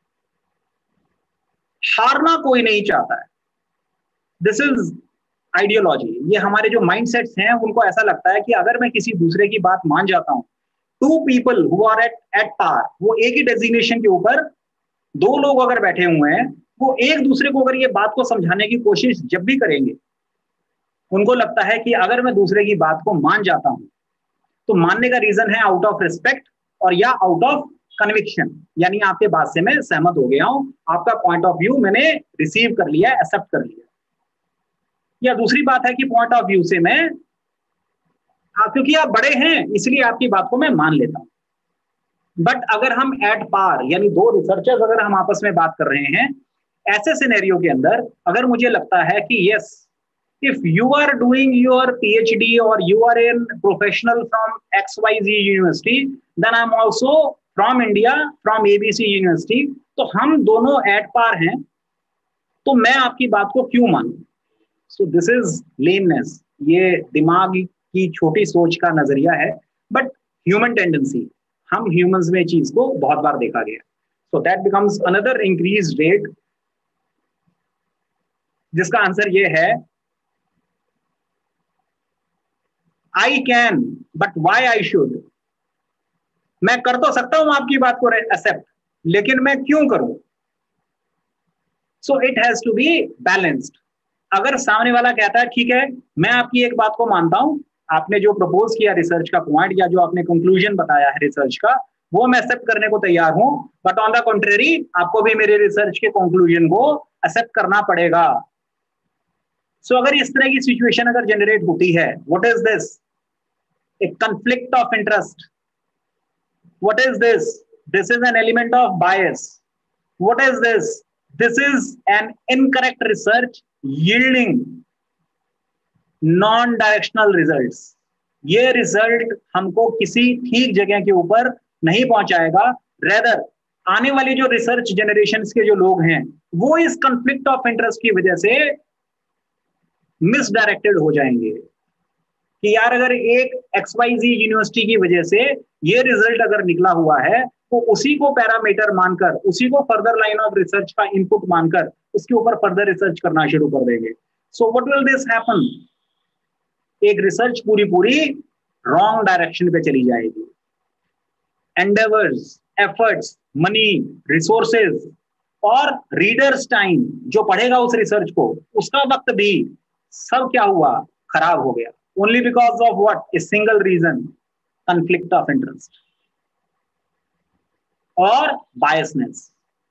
हारना कोई नहीं चाहता है. This is ideology. ये हमारे जो माइंडसेट्स हैं उनको ऐसा लगता है कि अगर मैं किसी दूसरे की बात मान जाता हूं, two people who are at at par, वो एक ही डेजिग्नेशन के ऊपर दो लोग अगर बैठे हुए हैं, वो एक दूसरे को अगर ये बात को समझाने की कोशिश जब भी करेंगे, उनको लगता है कि अगर मैं दूसरे की बात को मान जाता हूं तो मानने का रीजन है आउट ऑफ रिस्पेक्ट और या आउट ऑफ कन्विक्शन, यानी आपके बात से मैं सहमत हो गया हूं, आपका पॉइंट ऑफ व्यू मैंने रिसीव कर लिया, एक्सेप्ट कर लिया. या दूसरी बात है कि पॉइंट ऑफ व्यू से मैं, क्योंकि आप बड़े हैं इसलिए आपकी बात को मैं मान लेता हूं. बट अगर हम एट पार, यानी दो रिसर्चर्स अगर हम आपस में बात कर रहे हैं, ऐसे सिनेरियो के अंदर अगर मुझे लगता है कि yes, if you are doing your PhD or you are a professional from X Y Z university, then I'm also from India, from A B C university, तो हम दोनों एट पार हैं, तो मैं आपकी बात को क्यों मानूं? So this is lameness. ये दिमाग की छोटी सोच का नजरिया है, बट ह्यूमन टेंडेंसी. हम ह्यूमंस में चीज को बहुत बार देखा गया। So that becomes another increase rate, जिसका आंसर ये है I can but why I should. मैं कर तो सकता हूं आपकी बात को एक्सेप्ट, लेकिन मैं क्यों करूं? So it has to be balanced. अगर सामने वाला कहता है ठीक है मैं आपकी एक बात को मानता हूं, आपने जो प्रपोज किया रिसर्च का पॉइंट या जो आपने कंक्लूजन बताया है रिसर्च का, वो मैं एक्सेप्ट करने को तैयार हूं, बट ऑन द कॉन्ट्रेरी आपको भी मेरे रिसर्च के कंक्लूजन को एक्सेप्ट करना पड़ेगा। सो so, अगर इस तरह की सिचुएशन अगर जनरेट होती है, what is this? A conflict of interest. What is this? This is an element of bias. What is this? This is an incorrect research yielding non directional results. ये result हमको किसी ठीक जगह के ऊपर नहीं पहुंचाएगा, रेदर आने वाली जो रिसर्च जनरेशन के जो लोग हैं वो इस कंफ्लिक्ट ऑफ इंटरेस्ट की वजह से मिसडायरेक्टेड हो जाएंगे कि यार अगर एक एक्स वाई जी यूनिवर्सिटी की वजह से ये रिजल्ट अगर निकला हुआ है तो उसी को पैरामीटर मानकर, उसी को फर्दर लाइन ऑफ रिसर्च का इनपुट मानकर उसके ऊपर फर्दर रिसर्च करना शुरू कर देंगे। So what will this happen? एक रिसर्च पूरी पूरी रॉन्ग डायरेक्शन पे चली जाएगी। एंडेवर्स, एफर्ट्स, मनी, रिसोर्सेज और रीडर्स टाइम, जो पढ़ेगा उस रिसर्च को, उसका वक्त भी सब क्या हुआ? खराब हो गया। Only because of what? A single reason, conflict of interest और बायसनेस।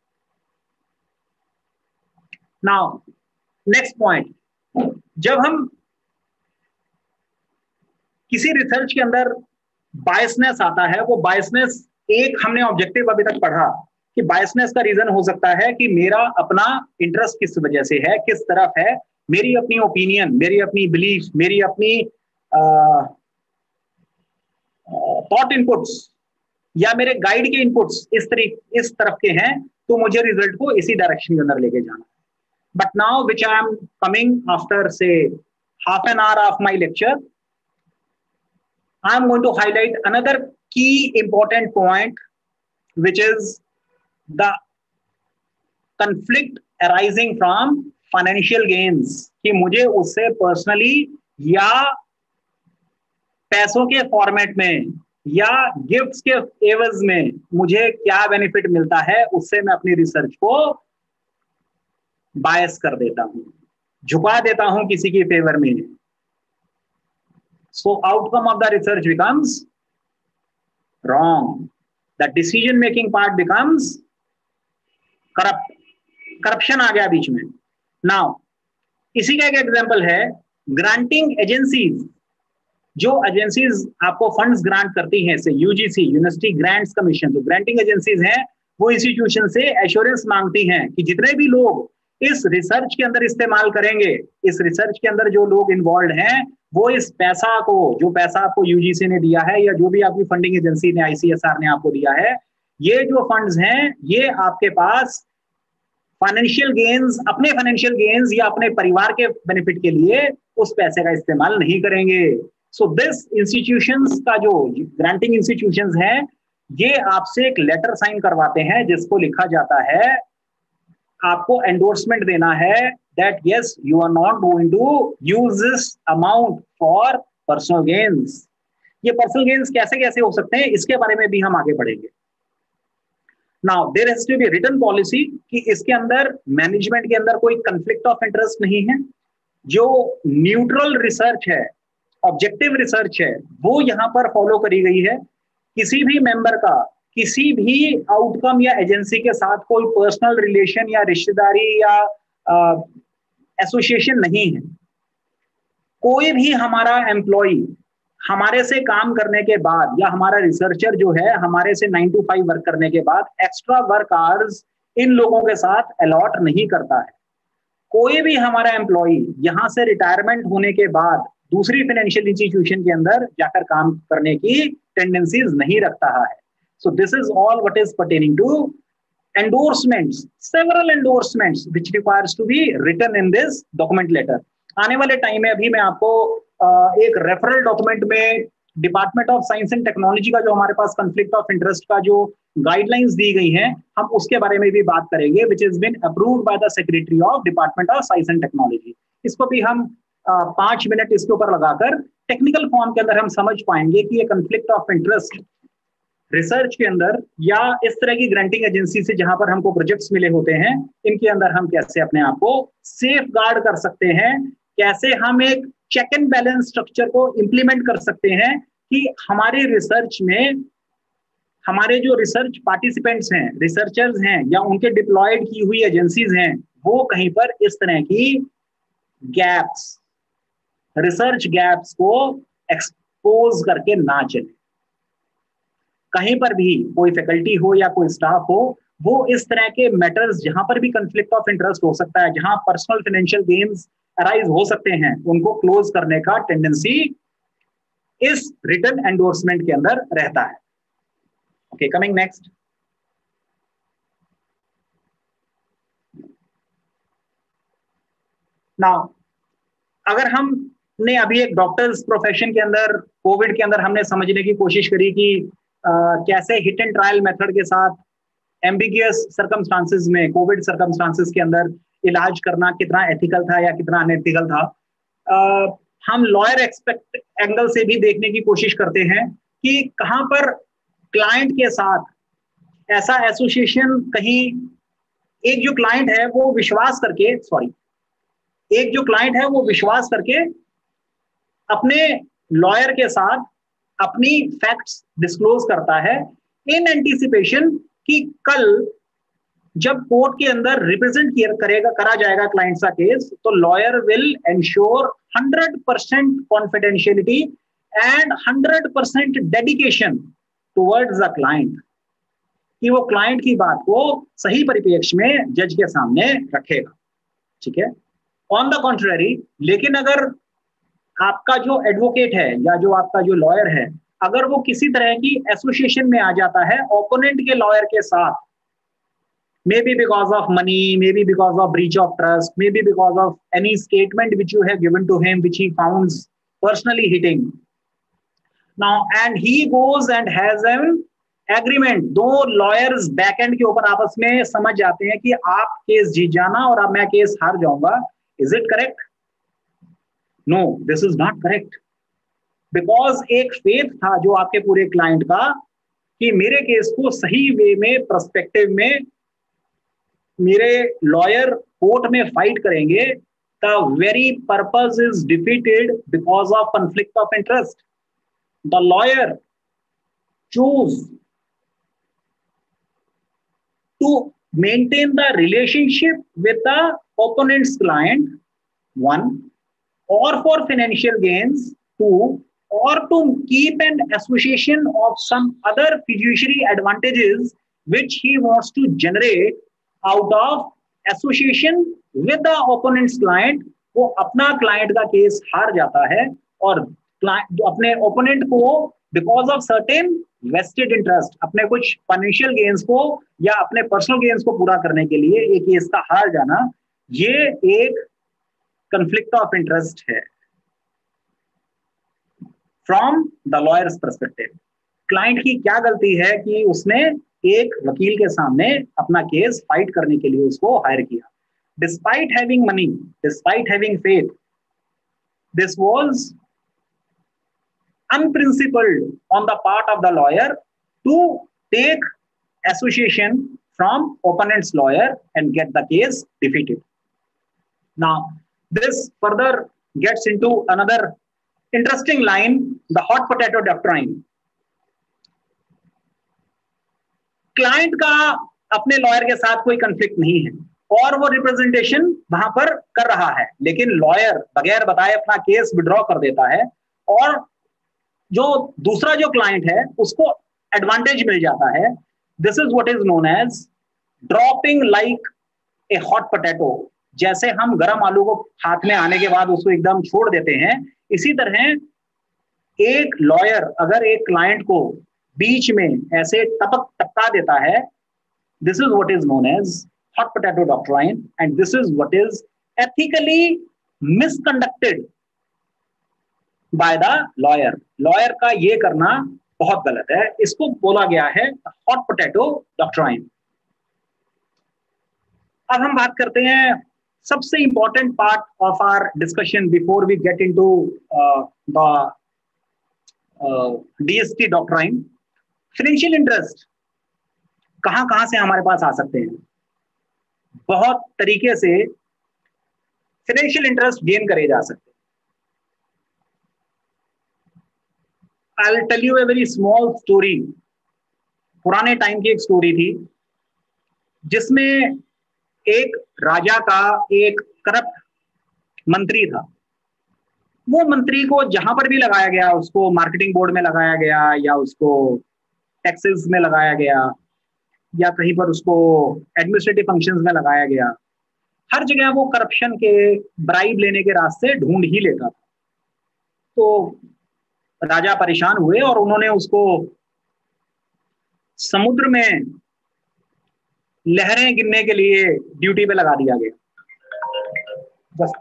नाउ नेक्स्ट पॉइंट, जब हम किसी रिसर्च के अंदर बायसनेस आता है, वो बायसनेस एक हमने ऑब्जेक्टिव अभी तक पढ़ा कि बायसनेस का रीजन हो सकता है कि मेरा अपना इंटरेस्ट किस वजह से है, किस तरफ है, मेरी अपनी ओपिनियन, मेरी अपनी बिलीफ, मेरी अपनी थॉट इनपुट्स या मेरे गाइड के इनपुट्स इस तरीके इस तरफ के हैं, तो मुझे रिजल्ट को इसी डायरेक्शन के अंदर लेके जाना। But now which I am coming after से half an hour of my lecture, I am going to highlight another key important point, which is the conflict arising from financial gains, कि मुझे उससे personally या पैसों के format में या gifts के एवज में मुझे क्या बेनिफिट मिलता है, उससे मैं अपनी रिसर्च को बायस कर देता हूं, झुका देता हूं किसी की फेवर में। So outcome of the research becomes wrong. The decision making part becomes corrupt. Corruption आ गया बीच में। Now, इसी का एक एग्जांपल है ग्रांटिंग एजेंसीज। जो एजेंसीज आपको फंड्स ग्रांट करती हैं, say UGC, university grants commission, जो ग्रांटिंग एजेंसीज हैं, वो इंस्टीट्यूशन से एश्योरेंस मांगती हैं कि जितने भी लोग इस रिसर्च के अंदर इस्तेमाल करेंगे, इस रिसर्च के अंदर जो लोग इन्वॉल्व हैं, वो इस पैसा को, जो पैसा आपको यूजीसी ने दिया है या जो भी आपकी फंडिंग एजेंसी ने, आईसीएसआर ने आपको दिया है, ये जो फंड्स हैं, ये आपके पास फाइनेंशियल गेन्स, अपने फाइनेंशियल गेन्स या अपने परिवार के बेनिफिट के लिए उस पैसे का इस्तेमाल नहीं करेंगे। सो दिस इंस्टीट्यूशंस का, जो ग्रांटिंग इंस्टीट्यूशंस हैं, ये आपसे एक लेटर साइन करवाते हैं जिसको लिखा जाता है, आपको एंडोर्समेंट देना है that yes you are not going to use this amount for personal gains। ये personal gains कैसे कैसे हो सकते हैं, इसके बारे में भी हम आगे बढ़ेंगे। now there has to be written policy कि इसके अंदर मैनेजमेंट के अंदर कोई conflict of interest नहीं है। जो न्यूट्रल रिसर्च है, ऑब्जेक्टिव रिसर्च है, वो यहाँ पर फॉलो करी गई है। किसी भी मेंबर का किसी भी आउटकम या एजेंसी के साथ कोई पर्सनल रिलेशन या रिश्तेदारी या एसोसिएशन नहीं है। कोई भी हमारा एम्प्लॉय हमारे से काम करने के बाद या हमारा रिसर्चर जो है हमारे से नाइन टू फाइव वर्क करने के बाद एक्स्ट्रा वर्क आवर्स इन लोगों के साथ अलॉट नहीं करता है। कोई भी हमारा एम्प्लॉय यहाँ से रिटायरमेंट होने के बाद दूसरी फाइनेंशियल इंस्टीट्यूशन के अंदर जाकर काम करने की टेंडेंसीज नहीं रखता है। So this is all what is pertaining to endorsements, several endorsements which requires to be written in this document letter। आने वाले टाइम में अभी मैं आपको एक रेफरल डॉक्यूमेंट में department of science and technology का जो हमारे पास कॉन्फ्लिक्ट ऑफ इंटरेस्ट का जो गाइडलाइंस दी गई हैं, हम उसके बारे में भी बात करेंगे, which is been approved by the secretary of department of science and technology. इसको भी हम आ, पांच मिनट इसके ऊपर लगाकर टेक्निकल फॉर्म के अंदर हम समझ पाएंगे कि ये कॉन्फ्लिक्ट ऑफ इंटरेस्ट रिसर्च के अंदर या इस तरह की ग्रांटिंग एजेंसी से जहां पर हमको प्रोजेक्ट्स मिले होते हैं, इनके अंदर हम कैसे अपने आप को सेफ गार्ड कर सकते हैं, कैसे हम एक चेक एंड बैलेंस स्ट्रक्चर को इंप्लीमेंट कर सकते हैं कि हमारे रिसर्च में हमारे जो रिसर्च पार्टिसिपेंट्स हैं, रिसर्चर्स हैं या उनके डिप्लॉयड की हुई एजेंसीज हैं, वो कहीं पर इस तरह की गैप्स, रिसर्च गैप्स को एक्सपोज करके ना चले। कहीं पर भी कोई फैकल्टी हो या कोई स्टाफ हो, वो इस तरह के मैटर्स जहां पर भी कंफ्लिक्ट ऑफ इंटरेस्ट हो सकता है, जहां पर्सनल फाइनेंशियल गेन्स अराइज हो सकते हैं, उनको क्लोज करने का टेंडेंसी इस रिटन एंडोर्समेंट के अंदर रहता है। Okay, coming next. नाउ अगर हमने अभी एक डॉक्टर्स प्रोफेशन के अंदर कोविड के अंदर हमने समझने की कोशिश करी कि Uh, कैसे हिट एंड ट्रायल मेथड के साथ एम्बिगियस सर्कमस्टांसेस में, कोविड सर्कमस्टांसेस के अंदर इलाज करना कितना एथिकल था या कितना अनएथिकल था, uh, हम लॉयर एक्सपेक्ट एंगल से भी देखने की कोशिश करते हैं कि कहां पर क्लाइंट के साथ ऐसा एसोसिएशन, कहीं एक जो क्लाइंट है वो विश्वास करके सॉरी एक जो क्लाइंट है वो विश्वास करके अपने लॉयर के साथ अपनी फैक्ट्स डिस्क्लोज करता है इन एंटीसिपेशन कि कल जब कोर्ट के अंदर रिप्रेजेंट करेगा करा जाएगा क्लाइंट का केस, तो lawyer will ensure hundred percent confidentiality and hundred percent dedication towards the client, कि वो क्लाइंट की बात को सही परिप्रेक्ष्य में जज के सामने रखेगा। ठीक है। ऑन द कॉन्ट्ररी, लेकिन अगर आपका जो एडवोकेट है या जो आपका जो लॉयर है, अगर वो किसी तरह की एसोसिएशन में आ जाता है ओपोनेंट के लॉयर के साथ, may be because of money, may be because of breach of trust, may be because of any statement which you have given to him which he founds personally hitting, now and he goes and has an agreement, दो lawyers back end के ऊपर आपस में समझ जाते हैं कि आप केस जीत जाना और अब मैं केस हार जाऊंगा। Is it correct? No, this is not correct, because एक फेथ था जो आपके पूरे क्लाइंट का कि मेरे केस को सही वे में पर्सपेक्टिव में मेरे लॉयर कोर्ट में फाइट करेंगे। The very purpose is defeated because of conflict of interest. The lawyer choose to maintain the relationship with the opponents client, one, or for financial gains, two, or to keep an association of some other fiduciary advantages which he wants to generate out of association with the opponent's client। वो अपना client का case हार जाता है और अपने opponent को because of certain vested interest, अपने कुछ फाइनेंशियल गेन्स को या अपने पर्सनल गेन्स को पूरा करने के लिए एक केस का हार जाना, ये एक conflict of interest है from the lawyer's perspective। Client की क्या गलती है कि उसने एक वकील के सामने अपना केस फाइट करने के लिए उसको हायर किया। Despite having money, despite having faith, this was unprincipled on the part of the lawyer to take association from opponent's lawyer and get the case defeated। Now this further gets into another interesting line, the hot potato doctrine। Client का अपने lawyer के साथ कोई conflict नहीं है और वो representation वहां पर कर रहा है, लेकिन लॉयर बगैर बताए अपना केस विड्रॉ कर देता है और जो दूसरा जो क्लाइंट है उसको एडवांटेज मिल जाता है। This is what is known as dropping like a hot potato. जैसे हम गरम आलू को हाथ में आने के बाद उसको एकदम छोड़ देते हैं, इसी तरह एक लॉयर अगर एक क्लाइंट को बीच में ऐसे टपक टपका देता है, this is what is known as hot potato doctrine and this is what is ethically misconducted by the lawyer. Lawyer का ये करना बहुत गलत है, इसको बोला गया है हॉट पोटैटो डॉक्ट्राइन। अब हम बात करते हैं सबसे important part of our discussion before we get into the DST doctrine. Financial interest कहां कहां से हमारे पास आ सकते हैं? बहुत तरीके से फाइनेंशियल इंटरेस्ट गेन करे जा सकते हैं। I will tell you a very small story. पुराने टाइम की एक स्टोरी थी जिसमें एक राजा का एक करप्ट मंत्री था। वो मंत्री को जहां पर भी लगाया गया, उसको मार्केटिंग बोर्ड में लगाया गया, या उसको टैक्सेस में लगाया गया, या कहीं पर उसको एडमिनिस्ट्रेटिव फंक्शंस में लगाया गया, हर जगह वो करप्शन के, ब्राइब लेने के रास्ते ढूंढ ही लेता था। तो राजा परेशान हुए और उन्होंने उसको समुद्र में लहरें गिनने के लिए ड्यूटी पे लगा दिया गया। बस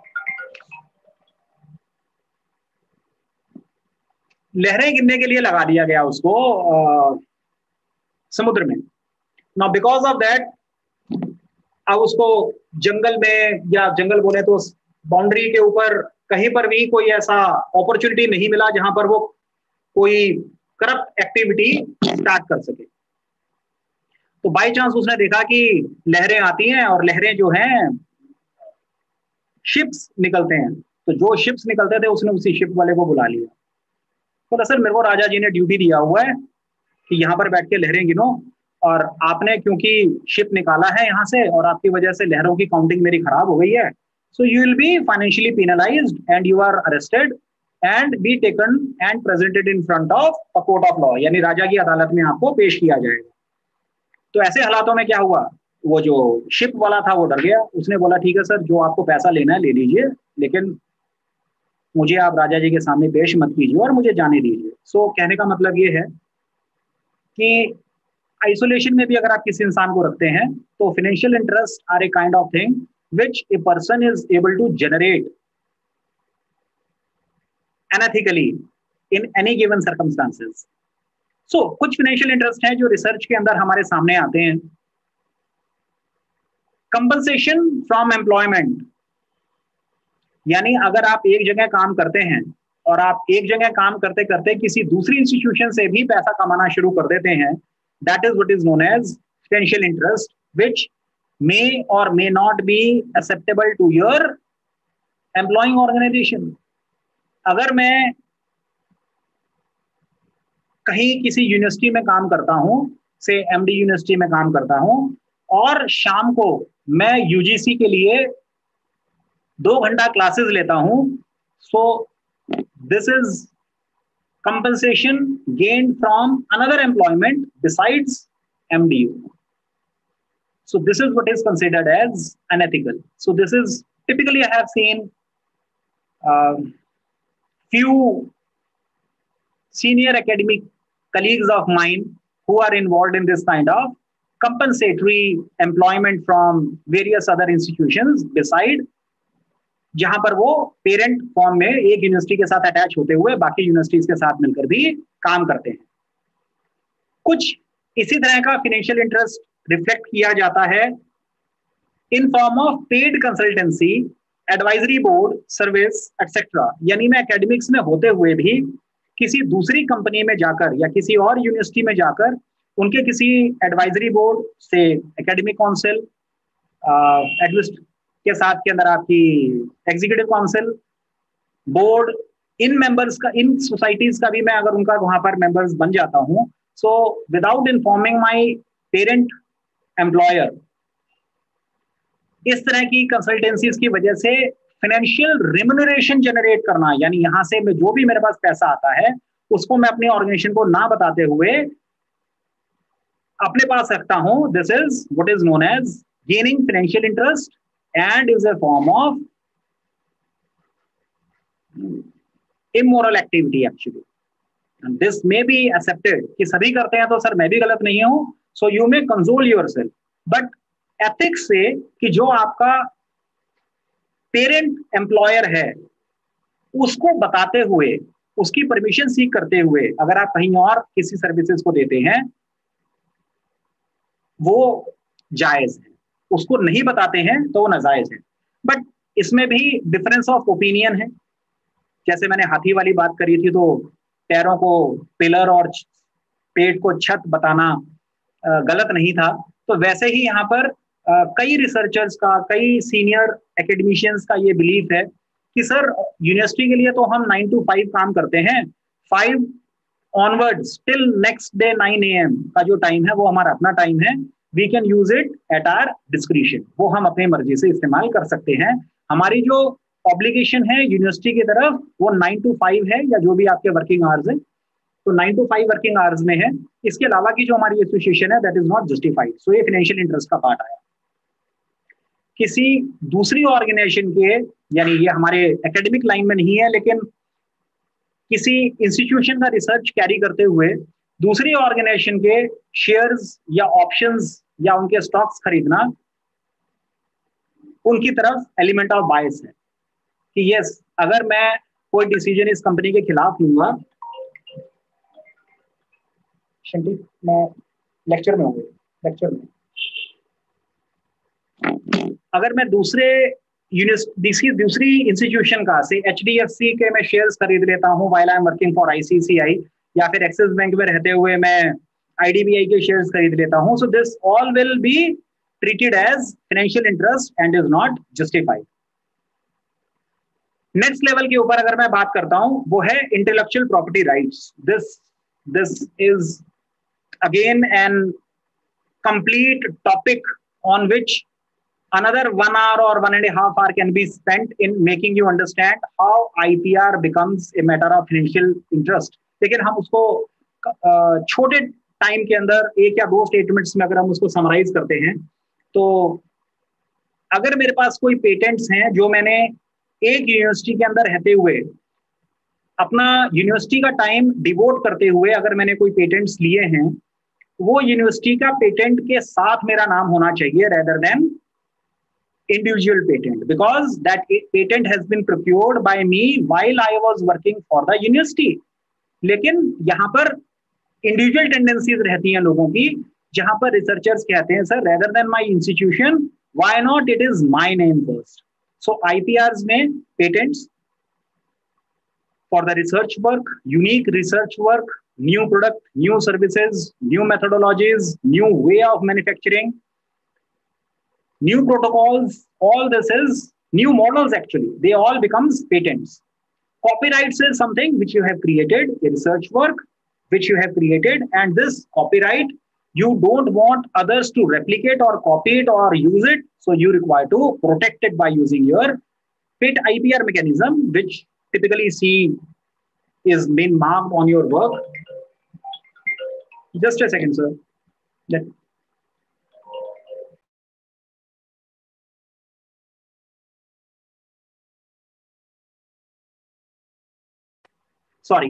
लहरें गिनने के लिए लगा दिया गया उसको आ, समुद्र में। नाउ बिकॉज ऑफ दैट अब उसको जंगल में, या जंगल बोले तो बाउंड्री के ऊपर कहीं पर भी कोई ऐसा अपॉर्चुनिटी नहीं मिला जहां पर वो कोई करप्ट एक्टिविटी स्टार्ट कर सके। तो बाय चांस उसने देखा कि लहरें आती हैं, और लहरें जो हैं शिप्स निकलते हैं। तो जो शिप्स निकलते थे उसने उसी शिप वाले को बुला लिया। तो सर मेरे को राजा जी ने ड्यूटी दिया हुआ है कि यहाँ पर बैठ के लहरें गिनो, और आपने क्योंकि शिप निकाला है यहाँ से और आपकी वजह से लहरों की काउंटिंग मेरी खराब हो गई है, so you will be financially penalised and you are arrested and be taken and presented in front of a court of law, यानी राजा की अदालत में आपको पेश किया जाएगा। तो ऐसे हालातों में क्या हुआ, वो जो शिप वाला था वो डर गया। उसने बोला ठीक है सर, जो आपको पैसा लेना है ले लीजिए, लेकिन मुझे आप राजा जी के सामने पेश मत कीजिए और मुझे जाने दीजिए। सो so, कहने का मतलब ये है कि आइसोलेशन में भी अगर आप किसी इंसान को रखते हैं तो financial interest are a kind of thing which a person is able to generate unethically in any given circumstances. So कुछ फाइनेंशियल इंटरेस्ट हैं जो रिसर्च के अंदर हमारे सामने आते हैं। कंपनसेशन फ्रॉम एम्प्लॉयमेंट, यानी अगर आप एक जगह काम करते हैं और आप एक जगह काम करते करते किसी दूसरी इंस्टीट्यूशन से भी पैसा कमाना शुरू कर देते हैं, that is what is known as financial interest which may और may not be acceptable to your employing organisation. अगर मैं कहीं किसी यूनिवर्सिटी में काम करता हूं, से एमडी यूनिवर्सिटी में काम करता हूं, और शाम को मैं यूजीसी के लिए दो घंटा क्लासेस लेता हूं, so this is compensation gained from another employment besides M D U. So this is what is considered as unethical. So this is typically I have seen uh, few senior academic colleagues of mine who are involved in this kind of compensatory employment from various other institutions beside, जहां पर वो parent form में एक university के साथ attach होते हुए बाकी यूनिवर्सिटीज के साथ मिलकर भी काम करते हैं। कुछ इसी तरह का फाइनेंशियल इंटरेस्ट रिफ्लेक्ट किया जाता है in form of paid consultancy, advisory board service etcetera. यानी मैं एकेडमिक्स में होते हुए भी किसी दूसरी कंपनी में जाकर या किसी और यूनिवर्सिटी में जाकर उनके किसी एडवाइजरी बोर्ड से, एकेडमिक काउंसिल एडमिनिस्ट्रेटिव के साथ के अंदर आपकी एग्जीक्यूटिव काउंसिल, बोर्ड, इन मेंबर्स का, इन सोसाइटीज का भी मैं अगर उनका वहां पर मेंबर्स बन जाता हूं, so without informing my parent employer, इस तरह की कंसल्टेंसीज की वजह से फाइनेंशियल रिम्यूनरेशन जनरेट करना, यानी यहां से मैं जो भी मेरे पास पैसा आता है उसको मैं अपने ऑर्गेनाइजेशन को ना बताते हुए अपने पास रखता हूं, this is what is known as gaining financial interest and is a form of immoral activity actually, and this may be accepted कि सभी करते हैं तो सर मैं भी गलत नहीं हूं, so you may console yourself, but ethics से कि जो आपका पेरेंट एम्प्लॉयर है उसको बताते हुए उसकी परमिशन सीख करते हुए अगर आप कहीं और किसी सर्विसेज को देते हैं वो जायज है, उसको नहीं बताते हैं तो वो नाजायज है। बट इसमें भी डिफरेंस ऑफ ओपिनियन है। जैसे मैंने हाथी वाली बात करी थी, तो पैरों को पिलर और पेट को छत बताना गलत नहीं था, तो वैसे ही यहाँ पर कई रिसर्चर्स का, कई सीनियर एकेडमिशियंस का ये बिलीफ है कि सर यूनिवर्सिटी के लिए तो हम नाइन टू फाइव काम करते हैं, five onwards till next day nine A M का जो टाइम है वो हमारा अपना टाइम है, we can use it at our discretion, वो हम अपनी मर्जी से इस्तेमाल कर सकते हैं। हमारी जो ऑब्लिगेशन है यूनिवर्सिटी की तरफ वो नाइन टू फाइव है, या जो भी आपके वर्किंग आवर्स है, तो nine to five working hours में है। इसके अलावा की जो हमारी एसोसिएशन है that is not justified. So ये फाइनेंशियल इंटरेस्ट का पार्ट आया। किसी दूसरी ऑर्गेनाइजेशन के, यानी ये हमारे एकेडमिक लाइन में नहीं है, लेकिन किसी इंस्टीट्यूशन का रिसर्च कैरी करते हुए दूसरी ऑर्गेनाइजेशन के शेयर्स या ऑप्शंस या उनके स्टॉक्स खरीदना, उनकी तरफ एलिमेंट ऑफ बायस है कि यस, अगर मैं कोई डिसीजन इस कंपनी के खिलाफ लूंगा, मैं लेक्चर में हूँ, लेक्चर में अगर मैं दूसरे यूनिवर्सिटी दूसरी इंस्टीट्यूशन का, से एच डी एफ सी के मैं शेयर्स खरीद लेता हूँ while I am working for I C C I, या फिर एक्सिस बैंक में रहते हुए मैं आई डी बी आई के शेयर्स खरीद लेता हूँ, so this all will be treated as financial interest and is not justified. Next level के ऊपर अगर मैं बात करता हूं वो है intellectual property rights. This this is again an complete topic on which another one hour or one and a half hour can be spent in making you understand how I P R becomes a matter of financial interest। लेकिन हम उसको छोटे time के अंदर एक या दो statements में अगर हम उसको समराइज करते हैं, तो अगर मेरे पास कोई पेटेंट्स हैं जो मैंने एक यूनिवर्सिटी के अंदर रहते हुए अपना यूनिवर्सिटी का टाइम डिवोट करते हुए अगर मैंने कोई पेटेंट्स लिए हैं, वो यूनिवर्सिटी का पेटेंट के साथ मेरा नाम होना चाहिए rather than individual patent, because that patent has been procured by me while I was working for the university। लेकिन यहाँ पर इंडिविजुअल टेंडेंसीज रहती हैं लोगों की, जहां पर रिसर्चर्स कहते हैं sir rather than my institution why not it is my name first. So IPRs में patents for the research work, unique research work, new product, new services, new methodologies, new way of manufacturing, new protocols, all this is new models actually, they all becomes patents। Copyrights is something which you have created, a research work which you have created, and this copyright you don't want others to replicate or copy it or use it, so you require to protect it by using your P I P R mechanism, which typically see is been marked on your work। Just a second sir, let sorry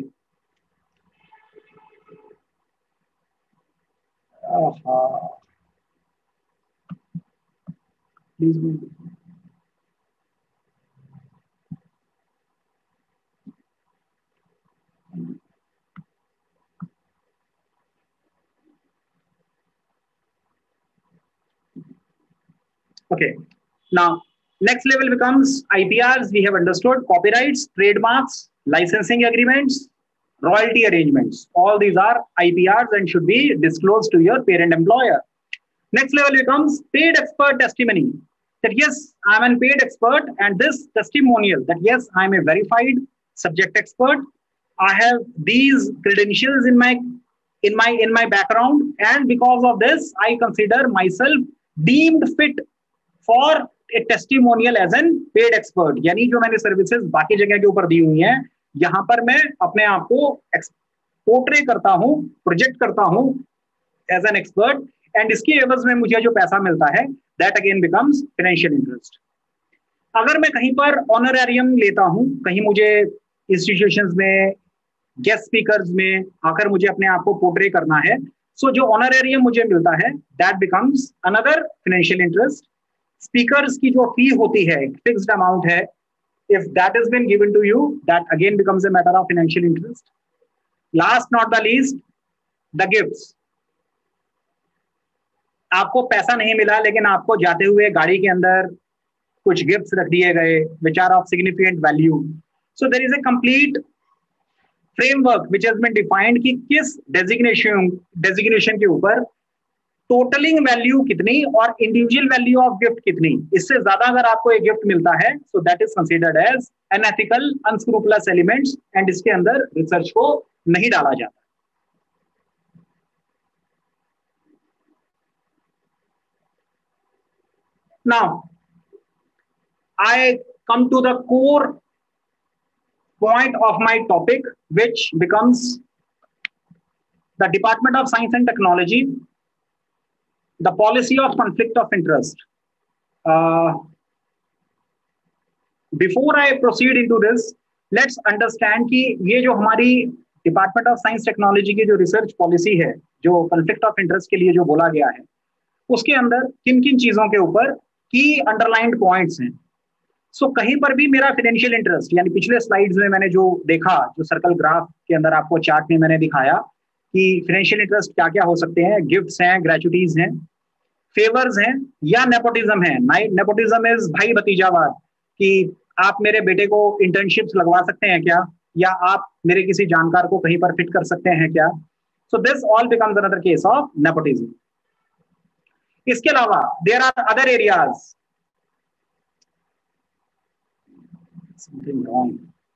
uh, please move। okay, now next level becomes I P Rs। we have understood copyrights, trademarks, licensing agreements, royalty arrangements, all these are I P Rs and should be disclosed to your parent employer। Next level becomes paid expert testimony, that yes, I'm a paid expert, and this testimonial that yes, I'm a verified subject expert, I have these credentials in my in my in my background, and because of this I consider myself deemed fit for a testimonial as an paid expert। यानी जो मैंने services बाकी जगह के ऊपर दी हुई हैं, यहाँ पर मैं अपने आप को पोर्ट्रे करता हूँ, प्रोजेक्ट करता हूँ एज एन एक्सपर्ट, एंड इसके एवज में मुझे जो पैसा मिलता है that again becomes financial interest. अगर मैं कहीं पर ऑनरेरियम लेता हूँ, कहीं मुझे इंस्टीट्यूशंस में गेस्ट स्पीकर्स में आकर मुझे अपने आप को पोर्ट्रे करना है, सो so जो ऑनरेरियम मुझे मिलता है that becomes another financial interest. Speakers की जो फी होती है, फिक्स्ड अमाउंट है, If that has been given to you, that again becomes a matter of financial interest. Last not the least, the gifts. आपको पैसा नहीं मिला, लेकिन आपको जाते हुए गाड़ी के अंदर कुछ गिफ्ट्स रख दिए गए which are of significant value. So there is a complete framework which has been defined कि किस designation designation के ऊपर टोटलिंग वैल्यू कितनी और इंडिविजुअल वैल्यू ऑफ गिफ्ट कितनी, इससे ज्यादा अगर आपको एक गिफ्ट मिलता है so that is considered as unethical unscrupulous elements and इसके अंदर रिसर्च को नहीं डाला जाता. Now I come to the core point of my topic which becomes the department of science and technology, the policy of conflict of interest. Uh, before I proceed into this, let's understand कि ये जो हमारी department of science technology की जो research policy है, जो conflict of interest के लिए जो बोला गया है, उसके अंदर किन किन चीजों के ऊपर की अंडरलाइंड पॉइंट्स हैं. सो so, कहीं पर भी मेरा फाइनेंशियल इंटरेस्ट, यानी पिछले स्लाइड्स में मैंने जो देखा, जो सर्कल ग्राफ के अंदर आपको चार्ट में मैंने दिखाया कि फाइनेंशियल इंटरेस्ट क्या क्या हो सकते हैं, गिफ्ट्स हैं, ग्रेचुइटीज हैं, फेवर्स हैं या नेपोटिज्म है. नेपोटिज्म इज भाई भतीजावाद, कि आप मेरे बेटे को इंटर्नशिप्स लगवा सकते हैं क्या, या आप मेरे किसी जानकार को कहीं पर फिट कर सकते हैं क्या. So this all becomes another case of nepotism. इसके अलावा there are other areas. Something wrong.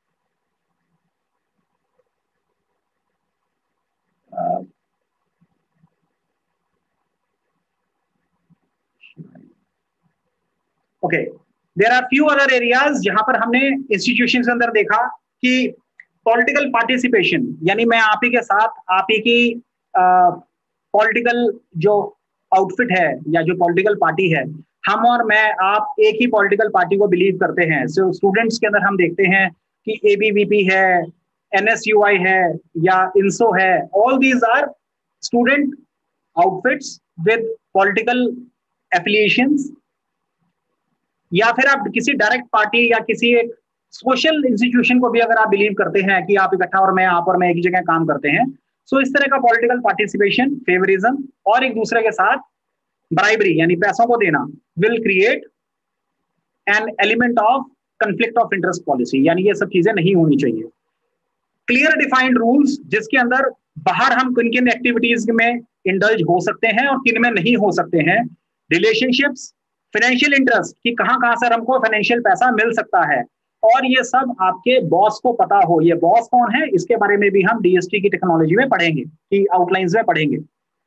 Okay, there are few other areas जहां पर हमने इंस्टीट्यूशन के अंदर देखा कि पॉलिटिकल पार्टिसिपेशन, यानी मैं आप ही के साथ आप ही की पॉलिटिकल uh, जो आउटफिट है या जो पॉलिटिकल पार्टी है, हम और मैं आप एक ही पॉलिटिकल पार्टी को बिलीव करते हैं. सो so, स्टूडेंट्स के अंदर हम देखते हैं कि एबीवीपी है, एनएसयूआई है या इंसो है. All these are student outfits with political affiliations. या फिर आप किसी डायरेक्ट पार्टी या किसी एक सोशल इंस्टीट्यूशन को भी अगर आप बिलीव करते हैं कि आप इकट्ठा और मैं आप और मैं एक ही जगह काम करते हैं, सो इस तरह का पॉलिटिकल पार्टिसिपेशन, फेवरिज्म और एक दूसरे के साथ ब्राइबरी यानी पैसों को देना will create an element of conflict of interest policy. यानी ये सब चीजें नहीं होनी चाहिए. क्लियर डिफाइंड रूल्स जिसके अंदर बाहर हम किन किन एक्टिविटीज में इंडल्ज हो सकते हैं और किन में नहीं हो सकते हैं. रिलेशनशिप्स, फाइनेंशियल इंटरेस्ट कि कहां कहां से हमको फाइनेंशियल पैसा मिल सकता है, और ये सब आपके बॉस को पता हो. ये बॉस कौन है, इसके बारे में भी हम डीएसटी की टेक्नोलॉजी में पढ़ेंगे, कि आउटलाइंस में पढ़ेंगे.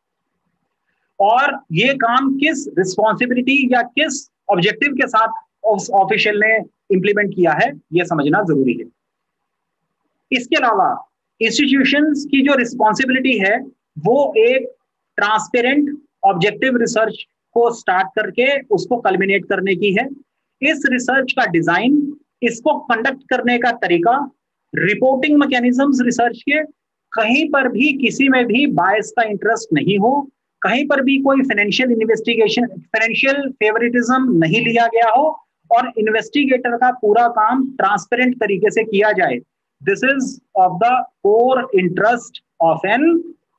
और ये काम किस रिस्पॉन्सिबिलिटी या किस ऑब्जेक्टिव के साथ उस ऑफिशियल ने इंप्लीमेंट किया है, ये समझना जरूरी है. इसके अलावा इंस्टीट्यूशंस की जो रिस्पॉन्सिबिलिटी है वो एक ट्रांसपेरेंट ऑब्जेक्टिव रिसर्च को स्टार्ट करके उसको कल्मिनेट करने की है. इस रिसर्च का डिजाइन, इसको कंडक्ट करने का तरीका, रिपोर्टिंग मैकेनिज्म्स रिसर्च के, कहीं पर भी किसी में भी बायस का इंटरेस्ट नहीं हो, कहीं पर भी कोई फाइनेंशियल इन्वेस्टिगेशन, फाइनेंशियल फेवरिटिज्म नहीं लिया गया हो, और इन्वेस्टिगेटर का पूरा काम ट्रांसपेरेंट तरीके से किया जाए. This is of the core interest of an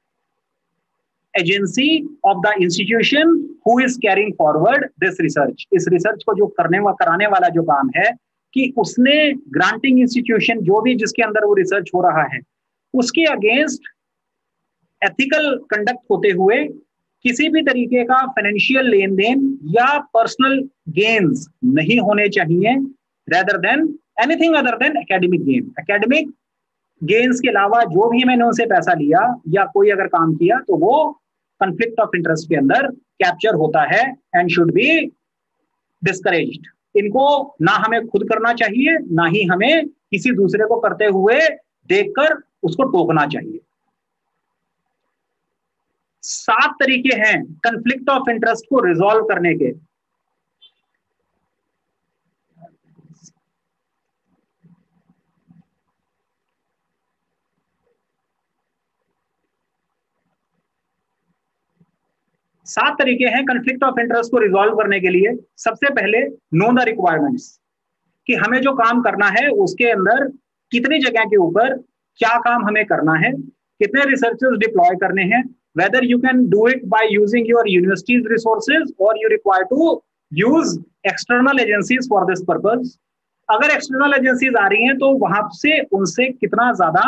agency of the institution who is carrying forward this research. इस रिसर्च को जो करने वा, कराने वाला जो काम है कि उसने ग्रांटिंग इंस्टीट्यूशन जो भी जिसके अंदर वो रिसर्च हो रहा है उसके अगेंस्ट एथिकल कंडक्ट होते हुए किसी भी तरीके का फाइनेंशियल लेन देन या पर्सनल गेन्स नहीं होने चाहिए, rather than anything other than academic gain. Academic gains के अलावा जो भी मैंने उनसे पैसा लिया या कोई अगर काम किया तो वो कॉन्फ्लिक्ट ऑफ इंटरेस्ट के अंदर कैप्चर होता है एंड शुड बी डिस्करेज्ड. इनको ना हमें खुद करना चाहिए, ना ही हमें किसी दूसरे को करते हुए देखकर उसको टोकना चाहिए. सात तरीके हैं कॉन्फ्लिक्ट ऑफ इंटरेस्ट को रिजॉल्व करने के. सात तरीके हैं कॉन्फ्लिक्ट ऑफ इंटरेस्ट को रिजॉल्व करने के लिए. सबसे पहले नो द रिक्वायरमेंट्स, कि हमें जो काम करना है उसके अंदर कितनी जगह के ऊपर क्या काम हमें करना है, कितने रिसर्चर्स डिप्लॉय करने हैं, whether you can do it by using your university's resources or you require to use external agencies for this purpose. अगर एक्सटर्नल एजेंसीज आ रही हैं तो वहां से उनसे कितना ज्यादा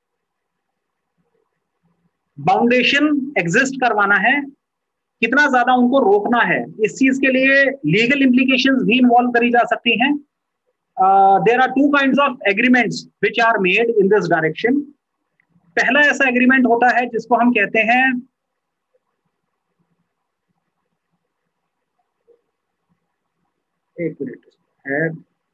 बाउंडेशन एग्जिस्ट करवाना है, कितना ज्यादा उनको रोकना है, इस चीज के लिए लीगल इंप्लीकेशंस भी इन्वॉल्व करी जा सकती हैं. There are two kinds of agreements which are made in this direction. पहला ऐसा एग्रीमेंट होता है जिसको हम कहते हैं एक मिनट है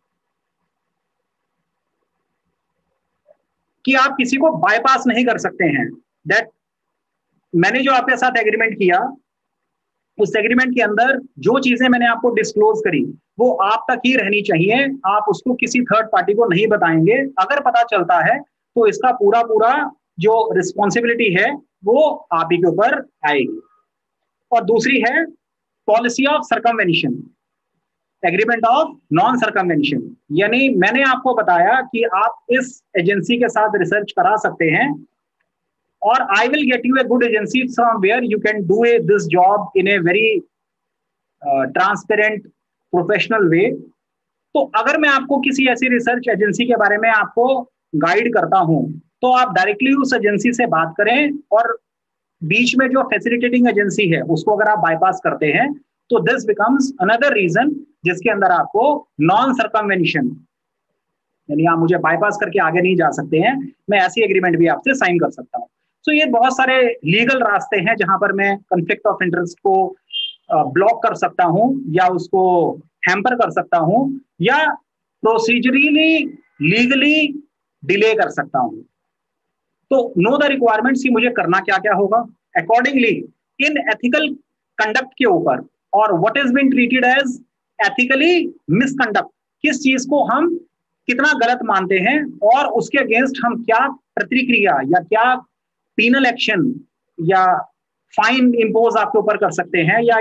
कि आप किसी को बाईपास नहीं कर सकते हैं. दैट मैंने जो आपके साथ एग्रीमेंट किया, उस एग्रीमेंट के अंदर जो चीजें मैंने आपको डिस्क्लोज करी वो आप तक ही रहनी चाहिए. आप उसको किसी थर्ड पार्टी को नहीं बताएंगे. अगर पता चलता है तो इसका पूरा पूरा जो रिस्पॉन्सिबिलिटी है वो आप ही के ऊपर आएगी. और दूसरी है policy of circumvention, agreement of non circumvention. यानी मैंने आपको बताया कि आप इस एजेंसी के साथ रिसर्च करा सकते हैं और I will get you a good agency from where you can do a this job in a very transparent professional way. तो अगर मैं आपको किसी ऐसी रिसर्च एजेंसी के बारे में आपको गाइड करता हूं तो आप डायरेक्टली उस एजेंसी से बात करें, और बीच में जो फैसिलिटेटिंग एजेंसी है उसको अगर आप बाईपास करते हैं तो दिस बिकम्स अनदर रीजन जिसके अंदर आपको नॉन सर्कमवेंशन, यानी आप मुझे बाईपास करके आगे नहीं जा सकते हैं, मैं ऐसी एग्रीमेंट भी आपसे साइन कर सकता हूं. तो ये बहुत सारे लीगल रास्ते हैं जहां पर मैं कॉन्फ्लिक्ट ऑफ इंटरेस्ट को ब्लॉक कर सकता हूं या उसको हैम्पर कर सकता हूं या प्रोसीजरली लीगली डिले कर सकता हूं. तो नो द रिक्वायरमेंट्स की मुझे करना क्या क्या होगा अकॉर्डिंगली इन एथिकल कंडक्ट के ऊपर, और what is been treated as ethically misconduct, किस चीज को हम कितना गलत मानते हैं और उसके अगेंस्ट हम क्या प्रतिक्रिया या क्या पीनल एक्शन या फाइन इंपोज आपके ऊपर कर सकते हैं या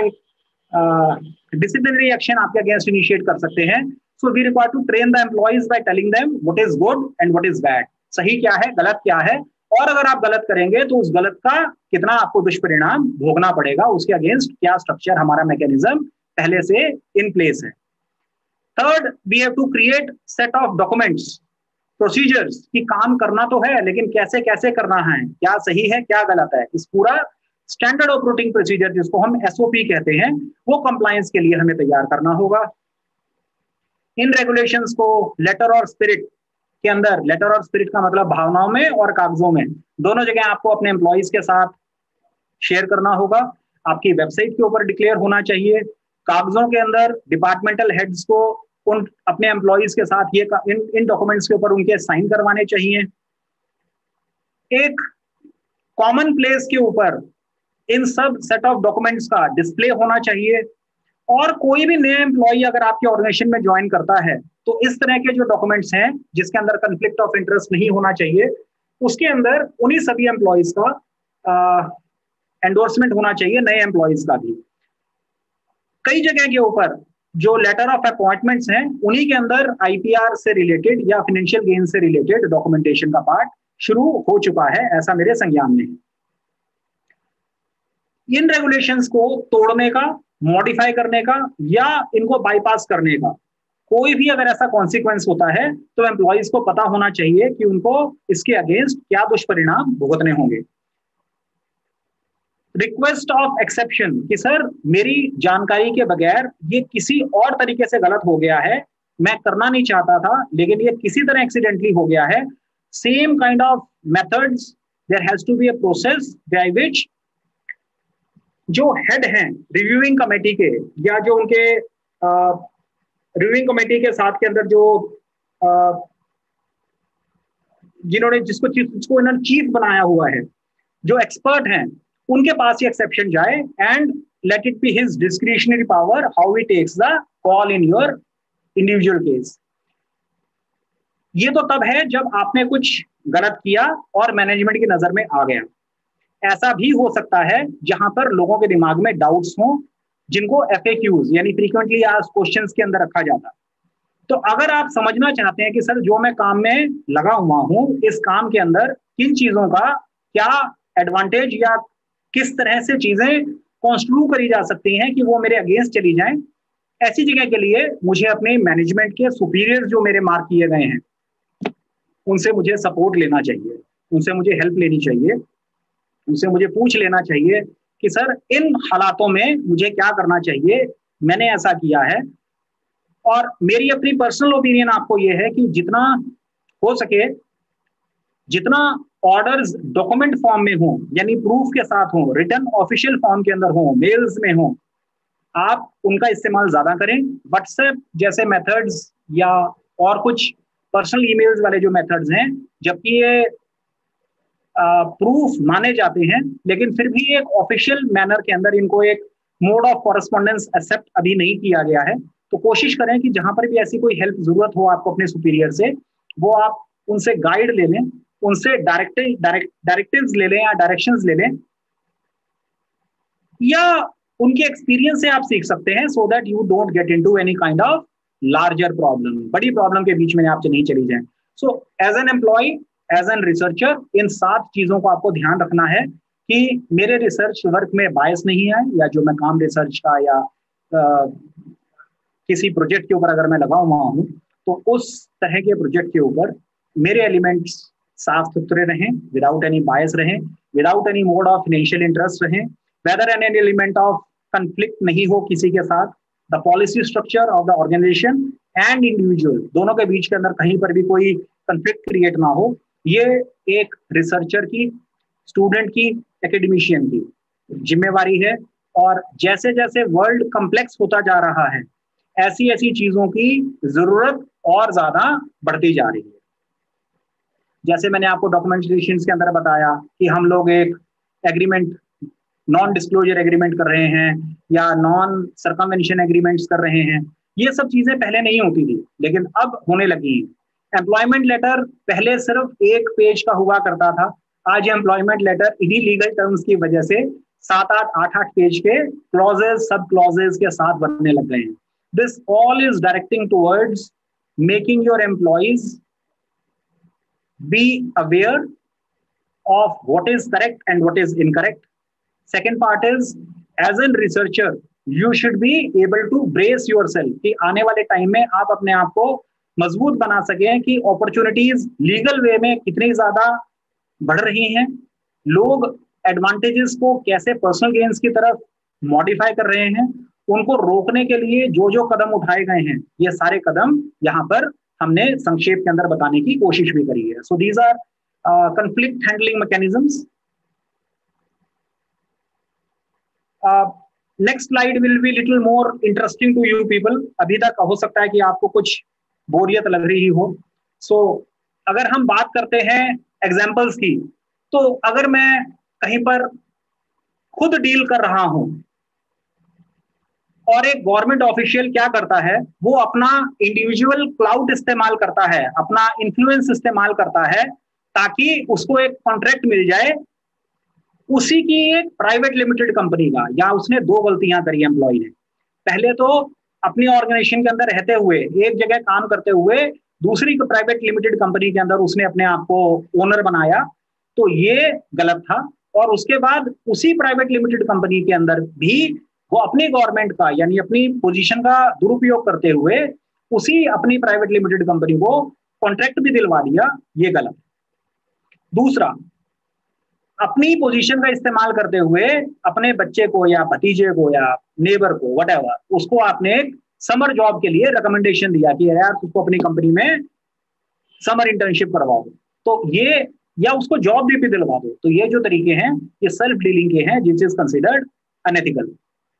डिसिप्लिनरी एक्शन आपके अगेंस्ट इनिशिएट कर सकते हैं. So we require to train the employees by telling them what is good and what is bad, सही क्या है गलत क्या है, और अगर आप गलत करेंगे तो उस गलत का कितना आपको दुष्परिणाम भोगना पड़ेगा, उसके अगेंस्ट क्या स्ट्रक्चर हमारा मैकेनिज्म पहले से इन प्लेस है. Third, we have to create set of documents, procedures की काम करना तो है लेकिन कैसे कैसे करना है, क्या सही है क्या गलत है, इस पूरा स्टैंडर्ड ऑपरेटिंग प्रोसीजर जिसको हम एसओपी कहते हैं वो कंप्लायंस के लिए हमें तैयार करना होगा. इन रेगुलेशंस को लेटर और स्पिरिट के अंदर, लेटर और स्पिरिट का मतलब भावनाओं में और कागजों में, दोनों जगह आपको अपने एम्प्लॉइज के साथ शेयर करना होगा. आपकी वेबसाइट के ऊपर डिक्लेयर होना चाहिए. कागजों के अंदर डिपार्टमेंटल हेड्स को उन अपने एम्प्लॉइज के साथ ये इन इन डॉक्यूमेंट्स के ऊपर उनके साइन करवाने चाहिए. एक कॉमन प्लेस के ऊपर इन सब सेट ऑफ डॉक्यूमेंट्स का डिस्प्ले होना चाहिए. और कोई भी नया एम्प्लॉय अगर आपके ऑर्गेनाइजेशन में ज्वाइन करता है तो इस तरह के जो डॉक्यूमेंट्स हैं जिसके अंदर कंफ्लिक्ट ऑफ इंटरेस्ट नहीं होना चाहिए, उसके अंदर उन्हीं सभी एम्प्लॉइज का एंडोर्समेंट होना चाहिए, नए एम्प्लॉइज का भी. कई जगह के ऊपर जो लेटर ऑफ अपॉइंटमेंट्स हैं उन्हीं के अंदर आईपीआर से रिलेटेड या फाइनेंशियल गेन से रिलेटेड डॉक्यूमेंटेशन का पार्ट शुरू हो चुका है, ऐसा मेरे संज्ञान में. इन रेगुलेशंस को तोड़ने का, मॉडिफाई करने का या इनको बाईपास करने का कोई भी अगर ऐसा कॉन्सिक्वेंस होता है तो एम्प्लॉइज को पता होना चाहिए कि उनको इसके अगेंस्ट क्या दुष्परिणाम भुगतने होंगे. रिक्वेस्ट ऑफ एक्सेप्शन कि सर मेरी जानकारी के बगैर ये किसी और तरीके से गलत हो गया है, मैं करना नहीं चाहता था लेकिन ये किसी तरह एक्सीडेंटली हो गया है. Same kind of methods, there has to be a process by which जो हेड हैं रिव्यूइंग कमेटी के या जो उनके रिव्यूइंग कमेटी के साथ के अंदर जो आ, जिन्होंने जिसको जिसको इन्होंने चीफ बनाया हुआ है, जो एक्सपर्ट हैं, उनके पास ये एक्सेप्शन जाए and let it be his discretionary power how he takes the call in your individual case. ये तो तब है जब आपने कुछ गलत किया और मैनेजमेंट की नजर में आ गया. ऐसा भी हो सकता है जहां पर लोगों के दिमाग में डाउट्स हों, जिनको एफएक्यूज यानी फ्रीक्वेंटली आस्क्ड क्वेश्चंस के अंदर रखा जाता है. तो अगर आप समझना चाहते हैं कि सर जो मैं काम में लगा हुआ हूं, इस काम के अंदर किन चीजों का क्या एडवांटेज या किस तरह से चीजें कॉन्स्ट्रूट करी जा सकती हैं कि वो मेरे अगेंस्ट चली जाएं, ऐसी जगह के लिए मुझे अपने मैनेजमेंट के सुपीरियर जो मेरे मार्क किए गए हैं उनसे मुझे सपोर्ट लेना चाहिए, उनसे मुझे हेल्प लेनी चाहिए, उनसे मुझे पूछ लेना चाहिए कि सर इन हालातों में मुझे क्या करना चाहिए, मैंने ऐसा किया है। और मेरी अपनी पर्सनल ओपिनियन आपको यह है कि जितना हो सके, जितना ऑर्डर्स डॉक्यूमेंट फॉर्म में हो, यानी प्रूफ के साथ हो, रिटर्न ऑफिशियल फॉर्म के अंदर हो, मेल्स में हो, आप उनका इस्तेमाल ज्यादा करें। व्हाट्सएप जैसे मेथड्स या और कुछ पर्सनल ईमेल्स वाले जो मेथड्स हैं, जबकि ये प्रूफ माने जाते हैं, लेकिन फिर भी एक ऑफिशियल मैनर के अंदर इनको एक मोड ऑफ कॉरेस्पॉन्डेंस एक्सेप्ट अभी नहीं किया गया है। तो कोशिश करें कि जहां पर भी ऐसी कोई हेल्प जरूरत हो आपको अपने सुपीरियर से, वो आप उनसे गाइड ले लें, उनसे डायरेक्ट डायरेक्ट डायरेक्टिव्स ले लें या डायरेक्शंस ले लें, या उनके एक्सपीरियंस से आप सीख सकते हैं, so that you don't get into any kind of larger problem, बड़ी प्रॉब्लम के बीच में आपसे नहीं चली जाए। So as an employee, as an researcher, इन सात चीजों को आपको ध्यान रखना है कि मेरे रिसर्च वर्क में बायस नहीं है, या जो मैं काम रिसर्च का या आ, किसी प्रोजेक्ट के ऊपर अगर मैं लगा हुआ हूं, तो उस तरह के प्रोजेक्ट के ऊपर मेरे एलिमेंट्स साफ सुथरे रहें, विदाउट एनी बायस रहें, without any mode of financial interest रहें, whether an any element of conflict नहीं हो किसी के साथ, the policy structure of the organization and individual दोनों के बीच के अंदर कहीं पर भी कोई कंफ्लिक्ट क्रिएट ना हो। ये एक रिसर्चर की, स्टूडेंट की, एकेडमिशियन की जिम्मेवारी है। और जैसे जैसे वर्ल्ड कम्प्लेक्स होता जा रहा है, ऐसी ऐसी चीजों की जरूरत और ज्यादा बढ़ती जा रही है। जैसे मैंने आपको डॉक्यूमेंटेशन के अंदर बताया कि हम लोग एक एग्रीमेंट, नॉन डिस्क्लोजर एग्रीमेंट कर रहे हैं या नॉन सर्कमवेंशन एग्रीमेंट्स कर रहे हैं, ये सब चीजें पहले नहीं होती थी, लेकिन अब होने लगी हैं। एम्प्लॉयमेंट लेटर पहले सिर्फ एक पेज का हुआ करता था, आज एम्प्लॉयमेंट लेटर इन्हीं लीगल टर्म्स की वजह से सात आठ आठ आठ पेज के क्लॉजेज, सब क्लॉजेज के साथ बनने लग गए हैं। This all is directing towards making your employees be aware of what is correct and what is incorrect. Second part is, as a researcher, you should be able to brace yourself कि आने वाले time में आप अपने आप को मजबूत बना सकें कि अपॉर्चुनिटीज लीगल वे में कितनी ज्यादा बढ़ रही हैं, लोग एडवांटेजेस को कैसे पर्सनल गेन्स की तरफ मॉडिफाई कर रहे हैं, उनको रोकने के लिए जो जो कदम उठाए गए हैं, ये सारे कदम यहाँ पर हमने संक्षेप के अंदर बताने की कोशिश भी करी है। So these are conflict handling mechanisms. Next slide will be little more interesting to you people. अभी तक हो सकता है कि आपको कुछ बोरियत लग रही हो। सो so, अगर हम बात करते हैं एग्जाम्पल्स की, तो अगर मैं कहीं पर खुद डील कर रहा हूं और एक गवर्नमेंट ऑफिशियल क्या करता है, वो अपना इंडिविजुअल क्लाउड इस्तेमाल करता है, अपना इन्फ्लुएंस इस्तेमाल करता है ताकि उसको एक कॉन्ट्रैक्ट मिल जाए उसी की एक प्राइवेट लिमिटेड कंपनी का। या उसने दो गलतियां करी एम्प्लॉय ने, पहले तो अपनी ऑर्गेनाइजेशन के अंदर रहते हुए, एक जगह काम करते हुए, दूसरी प्राइवेट लिमिटेड कंपनी के अंदर उसने अपने आप को ओनर बनाया, तो ये गलत था। और उसके बाद उसी प्राइवेट लिमिटेड कंपनी के अंदर भी वो अपनी गवर्नमेंट का यानी अपनी पोजीशन का दुरुपयोग करते हुए उसी अपनी प्राइवेट लिमिटेड कंपनी को कॉन्ट्रैक्ट भी दिलवा दिया, ये गलत। दूसरा, अपनी पोजीशन का इस्तेमाल करते हुए अपने बच्चे को या भतीजे को या नेबर को व्हाटएवर, उसको आपने एक समर जॉब के लिए रिकमेंडेशन दिया कि यार उसको अपनी कंपनी में समर इंटर्नशिप करवाओ, तो ये, या उसको जॉब भी, भी दिलवा दो। तो ये जो तरीके हैं ये सेल्फ डीलिंग के हैं, जिस is considered unethical.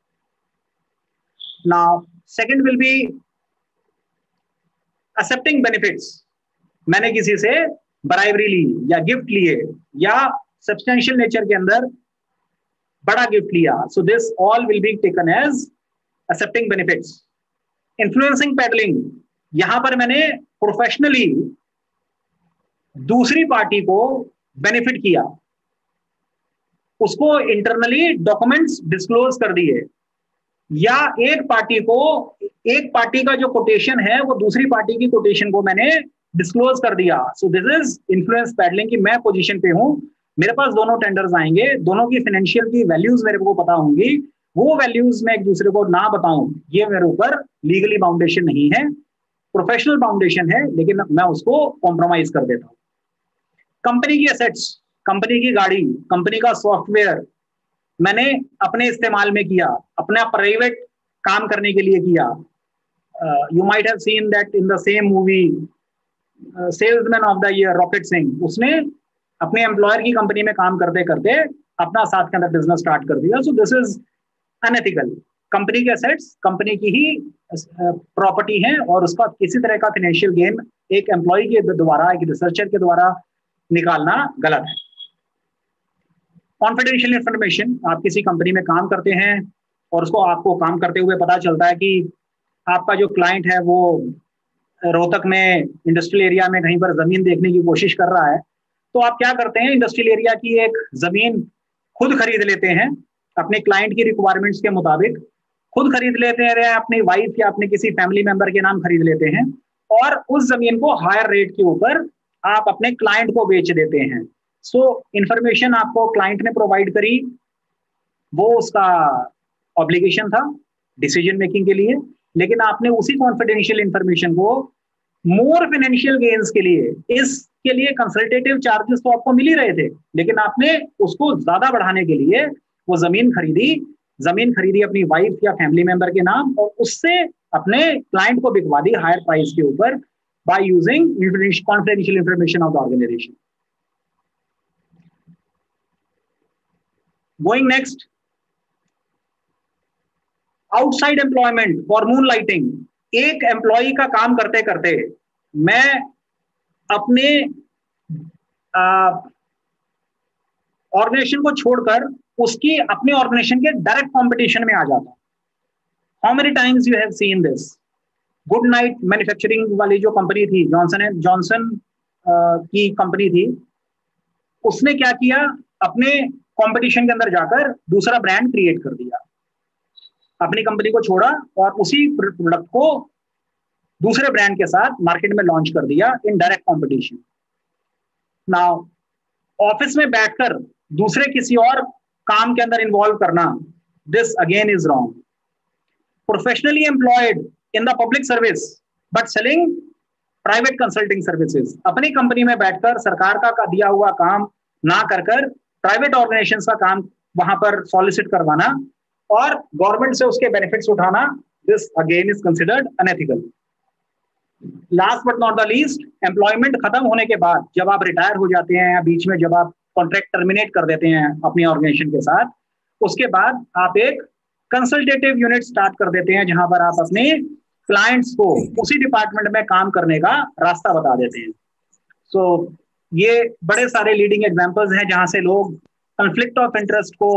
Now, second will be accepting benefits. मैंने किसी से ब्राइबरी ली या गिफ्ट लिए या सब्सटेंशियल नेचर के अंदर बड़ा गिफ्ट लिया, so this all will be taken as accepting benefits. Influencing peddling, यहां पर मैंने प्रोफेशनली दूसरी पार्टी को बेनिफिट किया, उसको इंटरनली डॉक्यूमेंट्स डिस्क्लोज कर दिए, या एक पार्टी को, एक पार्टी का जो कोटेशन है वो दूसरी पार्टी की कोटेशन को मैंने डिस्क्लोज कर दिया। So this is influence peddling, कि मैं पोजीशन पे हूं, मेरे पास दोनों टेंडर्स आएंगे, दोनों की फाइनेंशियल की वैल्यूज मेरे को पता होंगी, वो वैल्यूज मैं एक दूसरे को ना बताऊं, ये मेरे ऊपर लीगली बाउंडेशन नहीं है, प्रोफेशनल बाउंडेशन है, लेकिन मैं उसको कॉम्प्रोमाइज कर देता हूं। कंपनी की एसेट्स, कंपनी की गाड़ी, कंपनी का सॉफ्टवेयर मैंने अपने इस्तेमाल में किया, अपना प्राइवेट काम करने के लिए किया। You might have seen that in the same movie salesman of the year rocket Singh, उसने अपने एम्प्लॉयर की कंपनी में काम करते करते अपना साथ के अंदर बिजनेस स्टार्ट कर दिया। So this is unethical. Company के एसेट्स कंपनी की ही प्रॉपर्टी है और उसका किसी तरह का फाइनेंशियल गेन एक एम्प्लॉय के द्वारा, एक रिसर्चर के द्वारा निकालना गलत है। कॉन्फिडेंशियल इंफॉर्मेशन, आप किसी कंपनी में काम करते हैं और उसको आपको काम करते हुए पता चलता है कि आपका जो क्लाइंट है वो रोहतक में इंडस्ट्रियल एरिया में कहीं पर जमीन देखने की कोशिश कर रहा है, तो आप क्या करते हैं, इंडस्ट्रियल एरिया की एक जमीन खुद खरीद लेते हैं अपने क्लाइंट की रिक्वायरमेंट्स के मुताबिक, खुद खरीद लेते हैं, अपनी वाइफ या अपने किसी फैमिली मेंबर के नाम खरीद लेते हैं और उस जमीन को हायर रेट के ऊपर आप अपने क्लाइंट को बेच देते हैं। सो इंफॉर्मेशन आपको क्लाइंट ने प्रोवाइड करी, वो उसका ऑब्लिगेशन था डिसीजन मेकिंग के लिए, लेकिन आपने उसी कॉन्फिडेंशियल इंफॉर्मेशन को मोर फाइनेंशियल गेन्स के लिए, इसके लिए कंसल्टेटिव चार्जेस तो आपको मिल ही रहे थे, लेकिन आपने उसको ज्यादा बढ़ाने के लिए वो जमीन खरीदी, जमीन खरीदी अपनी वाइफ या फैमिली मेंबर के नाम और उससे अपने क्लाइंट को बिकवा दी हायर प्राइस के ऊपर by using confidential information of the organization. Going next, outside employment for moonlighting. एक एम्प्लॉय का काम करते करते मैं अपने ऑर्गेनाइजेशन को छोड़कर उसकी अपने ऑर्गेनाइजेशन के डायरेक्ट कंपटीशन में आ जाता हूं। How many times you have seen this? Good night manufacturing वाली जो कंपनी थी, जॉनसन एंड जॉनसन की कंपनी थी, उसने क्या किया, अपने कंपटीशन के अंदर जाकर दूसरा ब्रांड क्रिएट कर दिया, अपनी कंपनी को छोड़ा और उसी प्रोडक्ट को दूसरे ब्रांड के साथ मार्केट में लॉन्च कर दिया in direct competition. Now office में बैठकर दूसरे किसी और काम के अंदर इन्वॉल्व करना, this again is wrong. Professionally employed in the public service but selling private consulting services, अपनी कंपनी में बैठकर सरकार का दिया हुआ काम ना कर कर प्राइवेट ऑर्गेनाइजेशन का काम वहां पर सॉलिसिट करवाना और गवर्नमेंट से उसके बेनिफिट्स उठाना, this again is considered unethical. Last but not the least, employment खत्म होने के बाद जब आप रिटायर हो जाते हैं या बीच में जब आप कॉन्ट्रैक्ट टर्मिनेट कर देते हैं अपनी ऑर्गेनाइजेशन के साथ, उसके बाद आप एक कंसल्टेटिव यूनिट स्टार्ट कर देते हैं जहां पर आप अपने क्लाइंट्स को उसी डिपार्टमेंट में काम करने का रास्ता बता देते हैं। सो so, ये बड़े सारे लीडिंग एग्जांपल्स हैं जहां से लोग कॉन्फ्लिक्ट ऑफ इंटरेस्ट को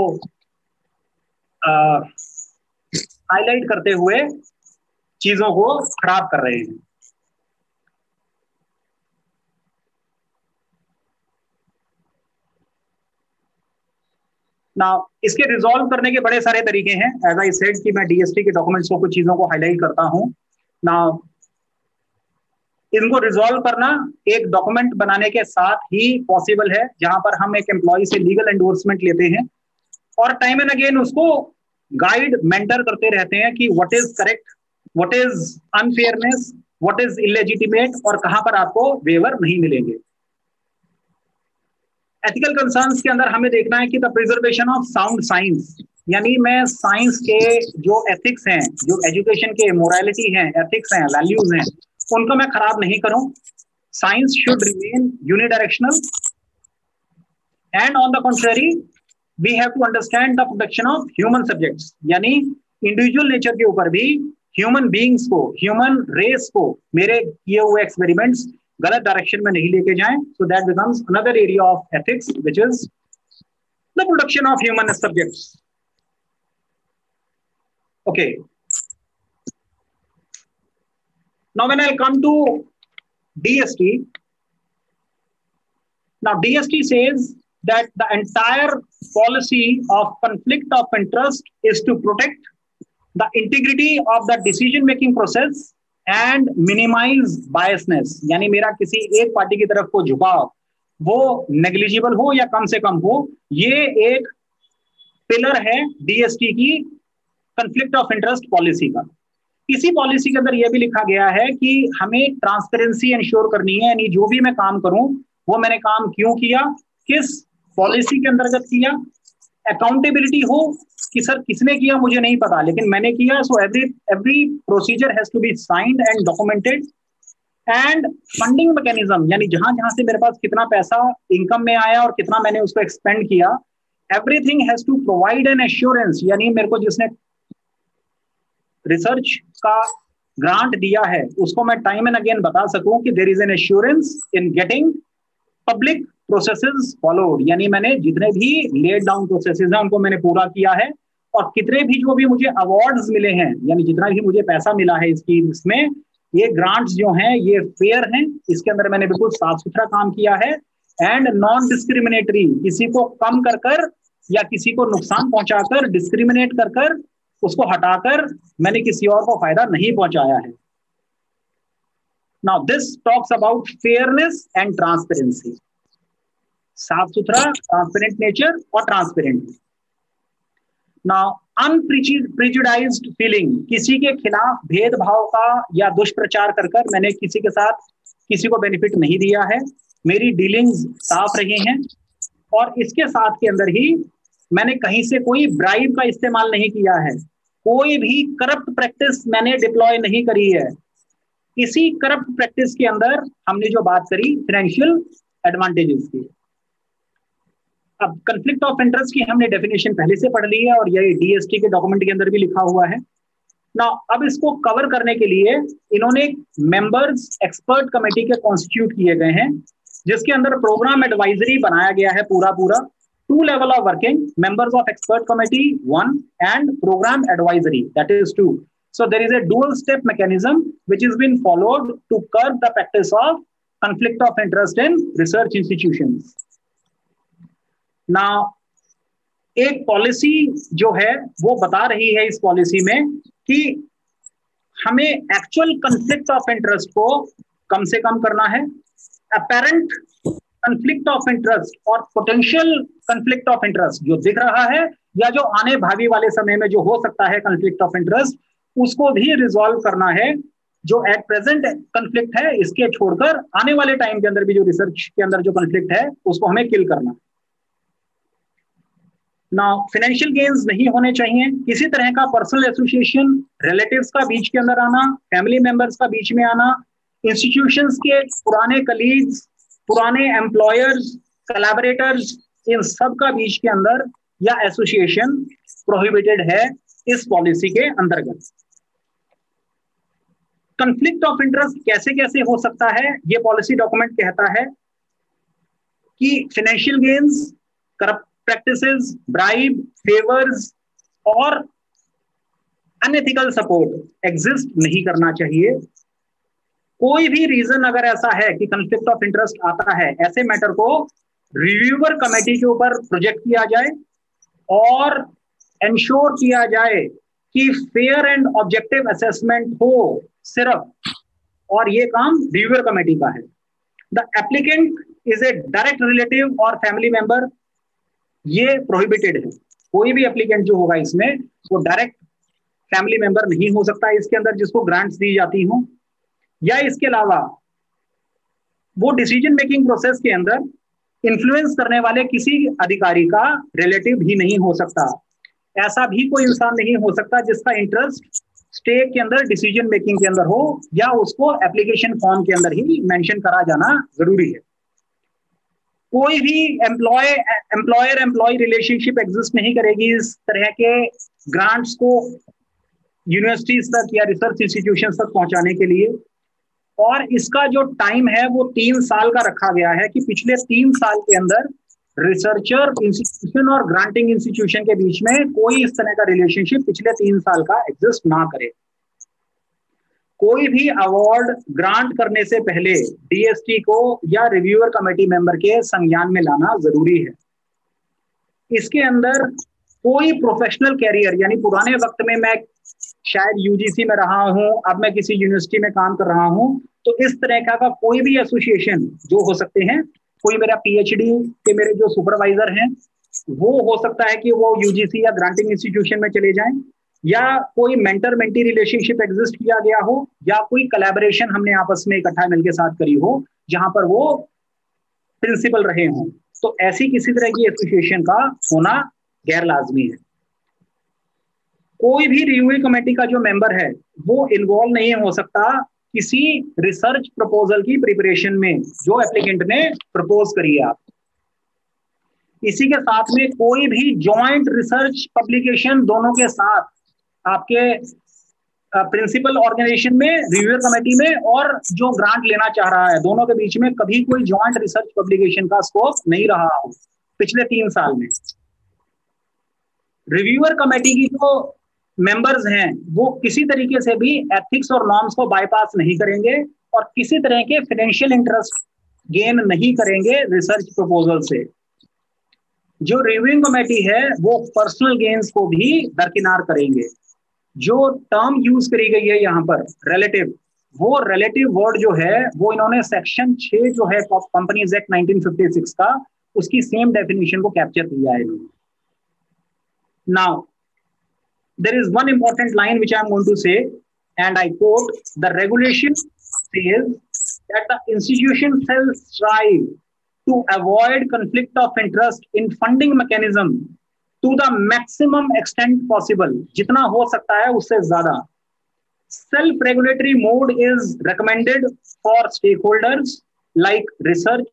हाईलाइट uh, करते हुए चीजों को खराब कर रहे हैं। नाउ इसके रिजॉल्व करने के बड़े सारे तरीके हैं। एज आई सेड कि मैं डीएसटी के डॉक्यूमेंट्स को कुछ चीजों को हाईलाइट करता हूं। नाउ इनको रिजॉल्व करना एक डॉक्यूमेंट बनाने के साथ ही पॉसिबल है, जहां पर हम एक एम्प्लॉय से लीगल एंडोर्समेंट लेते हैं और टाइम एंड अगेन उसको गाइड मेंटर करते रहते हैं कि what is correct, what is unfairness, what is illegitimate और कहां पर आपको वेवर नहीं मिलेंगे। एथिकल कंसर्न्स के अंदर हमें देखना है कि the preservation of sound science, यानी मैं साइंस के जो एथिक्स हैं, जो एजुकेशन के मोरालिटी हैं, एथिक्स हैं, वैल्यूज हैं, उनको मैं खराब नहीं करूं। Science should remain unidirectional and on the contrary we have to understand the production of human subjects, यानी इंडिविजुअल नेचर के ऊपर भी ह्यूमन बीइंग्स को, ह्यूमन रेस को मेरे किए हुए एक्सपेरिमेंट्स गलत डायरेक्शन में नहीं लेके जाएं। So that becomes another area of ethics which is the production of human subjects. Okay, now when I'll come to D S T, now D S T says that the entire policy of conflict of interest is to protect the integrity of the decision making process and minimize biasness, यानी मेरा किसी एक party की तरफ को झुकाव वो negligible हो या कम से कम हो, ये एक पिलर है डीएसटी की कंफ्लिक्ट ऑफ इंटरेस्ट पॉलिसी का। इसी पॉलिसी के अंदर यह भी लिखा गया है कि हमें ट्रांसपेरेंसी इंश्योर करनी है, यानी जो भी मैं काम करूं वो मैंने काम क्यों किया, किस पॉलिसी के अंतर्गत किया, अकाउंटेबिलिटी हो कि सर किसने किया मुझे नहीं पता लेकिन मैंने किया। So every every procedure has to be signed and documented. And funding mechanism, यानी जहां जहां से मेरे पास कितना पैसा इनकम में आया और कितना मैंने उसको एक्सपेंड किया, everything has to provide an assurance, यानी मेरे को जिसने रिसर्च का ग्रांट दिया है उसको मैं टाइम एंड अगेन बता सकूं कि there is an assurance in getting public processes followed, यानी मैंने जितने भी लेड डाउन प्रोसेसेस हैं उनको मैंने पूरा किया है, और कितने भी जो भी मुझे अवार्ड्स मिले हैं, यानी जितना भी मुझे पैसा मिला है इसकी इसमें, ये ग्रांट्स जो हैं ये फेयर हैं, इसके अंदर मैंने बिल्कुल साफ सुथरा काम किया है। एंड नॉन डिस्क्रिमिनेटरी, किसी को कम कर कर या किसी को नुकसान पहुंचाकर, डिस्क्रिमिनेट कर कर उसको हटाकर मैंने किसी और को फायदा नहीं पहुंचाया है। Now this talks about fairness and transparency, साफ सुथरा, ट्रांसपेरेंट नेचर और ट्रांसपेरेंट। नाउ अनप्रिजुडाइज्ड फीलिंग, किसी के खिलाफ भेदभाव का या दुष्प्रचार कर कर मैंने किसी के साथ किसी को बेनिफिट नहीं दिया है, मेरी डीलिंग्स साफ रही हैं, और इसके साथ के अंदर ही मैंने कहीं से कोई ब्राइब का इस्तेमाल नहीं किया है, कोई भी करप्ट प्रैक्टिस मैंने डिप्लॉय नहीं करी है। इसी करप्ट प्रैक्टिस के अंदर हमने जो बात करी फाइनेंशियल एडवांटेजेस की। अब कंफ्लिक्ट ऑफ इंटरेस्ट की हमने डेफिनेशन पहले से पढ़ ली है और ये डीएसटी के डॉक्यूमेंट के अंदर भी लिखा हुआ है ना। अब इसको कवर करने के लिए इन्होंने मेंबर्स एक्सपर्ट कमेटी के कॉन्स्टिट्यूट किए गए हैं, जिसके अंदर प्रोग्राम एडवाइजरी बनाया गया है पूरा पूरा। Two level of working, members of expert committee one and program advisory that is two. So there is a dual step mechanism which has been followed to curb the practice of conflict of interest in research institutions. Now, एक policy जो है वो बता रही है इस policy में कि हमें एक्चुअल conflict of interest को कम से कम करना है, apparent conflict of interest और potential conflict of interest जो दिख रहा है या जो आने भावी वाले समय में जो हो सकता है conflict of interest, उसको भी रिजॉल्व करना है। जो एट प्रेजेंट कंफ्लिक्ट है इसके छोड़कर आने वाले टाइम के अंदर भी जो रिसर्च के अंदर जो कंफ्लिक्ट है उसको हमें किल करना। नाउ फाइनेंशियल गेन्स नहीं होने चाहिए, किसी तरह का पर्सनल एसोसिएशन, रिलेटिव्स का बीच के अंदर आना, फैमिली मेंबर्स का बीच में आना, इंस्टीट्यूशंस के पुराने कलीग्स, पुराने एम्प्लॉयर्स, कोलैबोरेटर्स, इन सब का बीच के अंदर या एसोसिएशन प्रोहिबिटेड है इस पॉलिसी के अंतर्गत। कंफ्लिक्ट ऑफ इंटरेस्ट कैसे कैसे हो सकता है, ये पॉलिसी डॉक्यूमेंट कहता है कि financial gains, corrupt practices, bribe, favours और अनएथिकल सपोर्ट एग्जिस्ट नहीं करना चाहिए। कोई भी रीजन अगर ऐसा है कि कंफ्लिक्ट ऑफ इंटरेस्ट आता है, ऐसे मैटर को रिव्यूअर कमेटी के ऊपर प्रोजेक्ट किया जाए और इंश्योर किया जाए कि फेयर एंड ऑब्जेक्टिव असेसमेंट हो सिर्फ, और ये काम रिव्यूअर कमेटी का है। The applicant is a direct relative और फैमिली मेंबर, ये प्रोहिबिटेड है। कोई भी एप्लीकेंट जो होगा इसमें वो डायरेक्ट फैमिली मेंबर नहीं हो सकता इसके अंदर जिसको ग्रांट्स दी जाती हो, या इसके अलावा वो डिसीजन मेकिंग प्रोसेस के अंदर इन्फ्लुएंस करने वाले किसी अधिकारी का रिलेटिव भी नहीं हो सकता। ऐसा भी कोई इंसान नहीं हो सकता जिसका इंटरेस्ट स्टेक के अंदर डिसीजन मेकिंग के अंदर हो, या उसको एप्लीकेशन फॉर्म के अंदर ही मेंशन करा जाना जरूरी है। कोई भी employee employer employee relationship exist नहीं करेगी इस तरह के ग्रांट्स को यूनिवर्सिटीज तक या रिसर्च इंस्टीट्यूशन तक पहुंचाने के लिए। और इसका जो टाइम है वो तीन साल का रखा गया है कि पिछले तीन साल के अंदर रिसर्चर इंस्टीट्यूशन और ग्रांटिंग इंस्टीट्यूशन के बीच में कोई इस तरह का रिलेशनशिप पिछले तीन साल का एग्जिस्ट ना करे। कोई भी अवार्ड ग्रांट करने से पहले डीएसटी को या रिव्यूअर कमेटी मेंबर के संज्ञान में लाना जरूरी है। इसके अंदर कोई प्रोफेशनल कैरियर, यानी पुराने वक्त में मैं शायद यूजीसी में रहा हूं, अब मैं किसी यूनिवर्सिटी में काम कर रहा हूं, तो इस तरह का, का कोई भी एसोसिएशन जो हो सकते हैं, कोई मेरा पीएचडी के मेरे जो सुपरवाइजर हैं वो हो सकता है कि वो यूजीसी या ग्रांटिंग इंस्टीट्यूशन में चले जाएं, या कोई मेंटर मेंटी रिलेशनशिप एग्जिस्ट किया गया हो, या कोई कोलैबोरेशन हमने आपस में इकट्ठा मिलकर साथ करी हो जहां पर वो प्रिंसिपल रहे हों, तो ऐसी किसी तरह की एसोसिएशन का होना गैर लाजमी है। कोई भी रिव्यू कमेटी का जो मेंबर है वो इन्वॉल्व नहीं हो सकता किसी रिसर्च प्रपोजल की प्रिपरेशन में जो एप्लीकेंट ने प्रपोज करी है। आप इसी के साथ में कोई भी जॉइंट रिसर्च पब्लिकेशन दोनों के साथ आपके प्रिंसिपल ऑर्गेनाइजेशन में, रिव्यू कमेटी में, और जो ग्रांट लेना चाह रहा है, दोनों के बीच में कभी कोई जॉइंट रिसर्च पब्लिकेशन का स्कोप नहीं रहा हो पिछले तीन साल में। रिव्यूअर कमेटी की जो मेंबर्स हैं वो किसी तरीके से भी एथिक्स और नॉर्म्स को बाईपास नहीं करेंगे और किसी तरह के फाइनेंशियल इंटरेस्ट गेन नहीं करेंगे रिसर्च प्रपोजल से। जो रिव्यूइंग कमेटी है वो पर्सनल गेन्स को भी दरकिनार करेंगे। जो टर्म यूज करी गई है यहाँ पर रिलेटिव, वो रिलेटिव वर्ड जो है वो इन्होंने सेक्शन छह जो है companies act nineteen fifty six का, उसकी सेम डेफिनेशन को कैप्चर किया है इन्होंने। Now there is one important line which I am going to say, and I quote, the regulation says that the institution shall strive to avoid conflict of interest in funding mechanism to the maximum extent possible, jitna ho sakta hai usse zyada. Self regulatory mode is recommended for stakeholders like research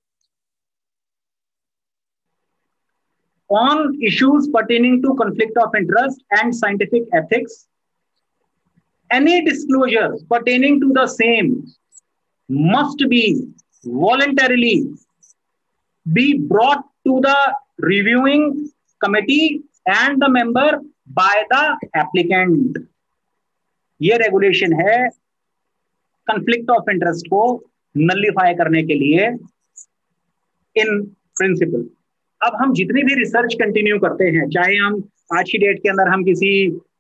on issues pertaining to conflict of interest and scientific ethics. Any disclosure pertaining to the same must be voluntarily be brought to the reviewing committee and the member by the applicant. ये regulation है conflict of interest को nullify करने के लिए in principle. अब हम जितनी भी रिसर्च कंटिन्यू करते हैं, चाहे हम आज की डेट के अंदर हम किसी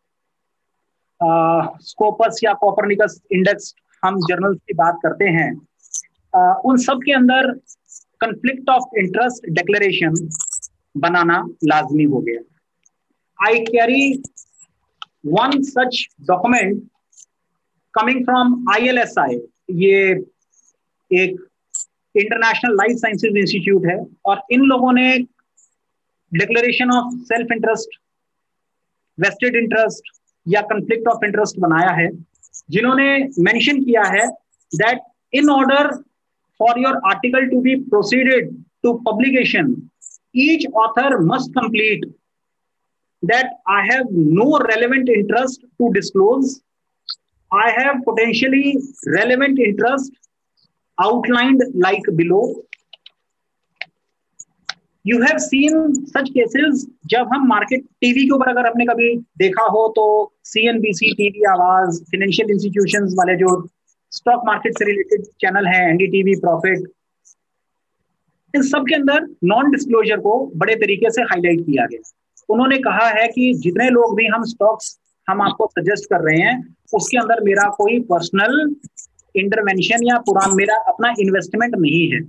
स्कोपस या कोपरनिकस इंडेक्स हम जर्नल्स की बात करते हैं, आ, उन सब के अंदर कंफ्लिक्ट ऑफ इंटरेस्ट डिक्लेरेशन बनाना लाजमी हो गया। I carry one such document coming from I L S I, ये एक इंटरनेशनल लाइफ साइंसेज इंस्टीट्यूट है, और इन लोगों ने declaration of self interest, vested interest या कंफ्लिक्ट ऑफ इंटरेस्ट बनाया है, जिन्होंने मेंशन किया है that in order for your article to be proceeded to publication, each author must complete that I have no relevant interest to disclose, I have potentially relevant interest outlined like below. You have seen such cases, जब हम market TV के ऊपर अगर आपने कभी देखा हो तो CNBC, TV Awaaz, financial institutions वाले जो स्टॉक मार्केट से रिलेटेड चैनल हैं, एनडीटीवी, प्रॉफिट, इन सब के अंदर नॉन डिस्क्लोजर को बड़े तरीके से हाईलाइट किया गया। उन्होंने कहा है कि जितने लोग भी हम स्टॉक्स हम आपको सजेस्ट कर रहे हैं उसके अंदर मेरा कोई पर्सनल इंटरवेंशन या पूरा मेरा अपना इन्वेस्टमेंट नहीं है।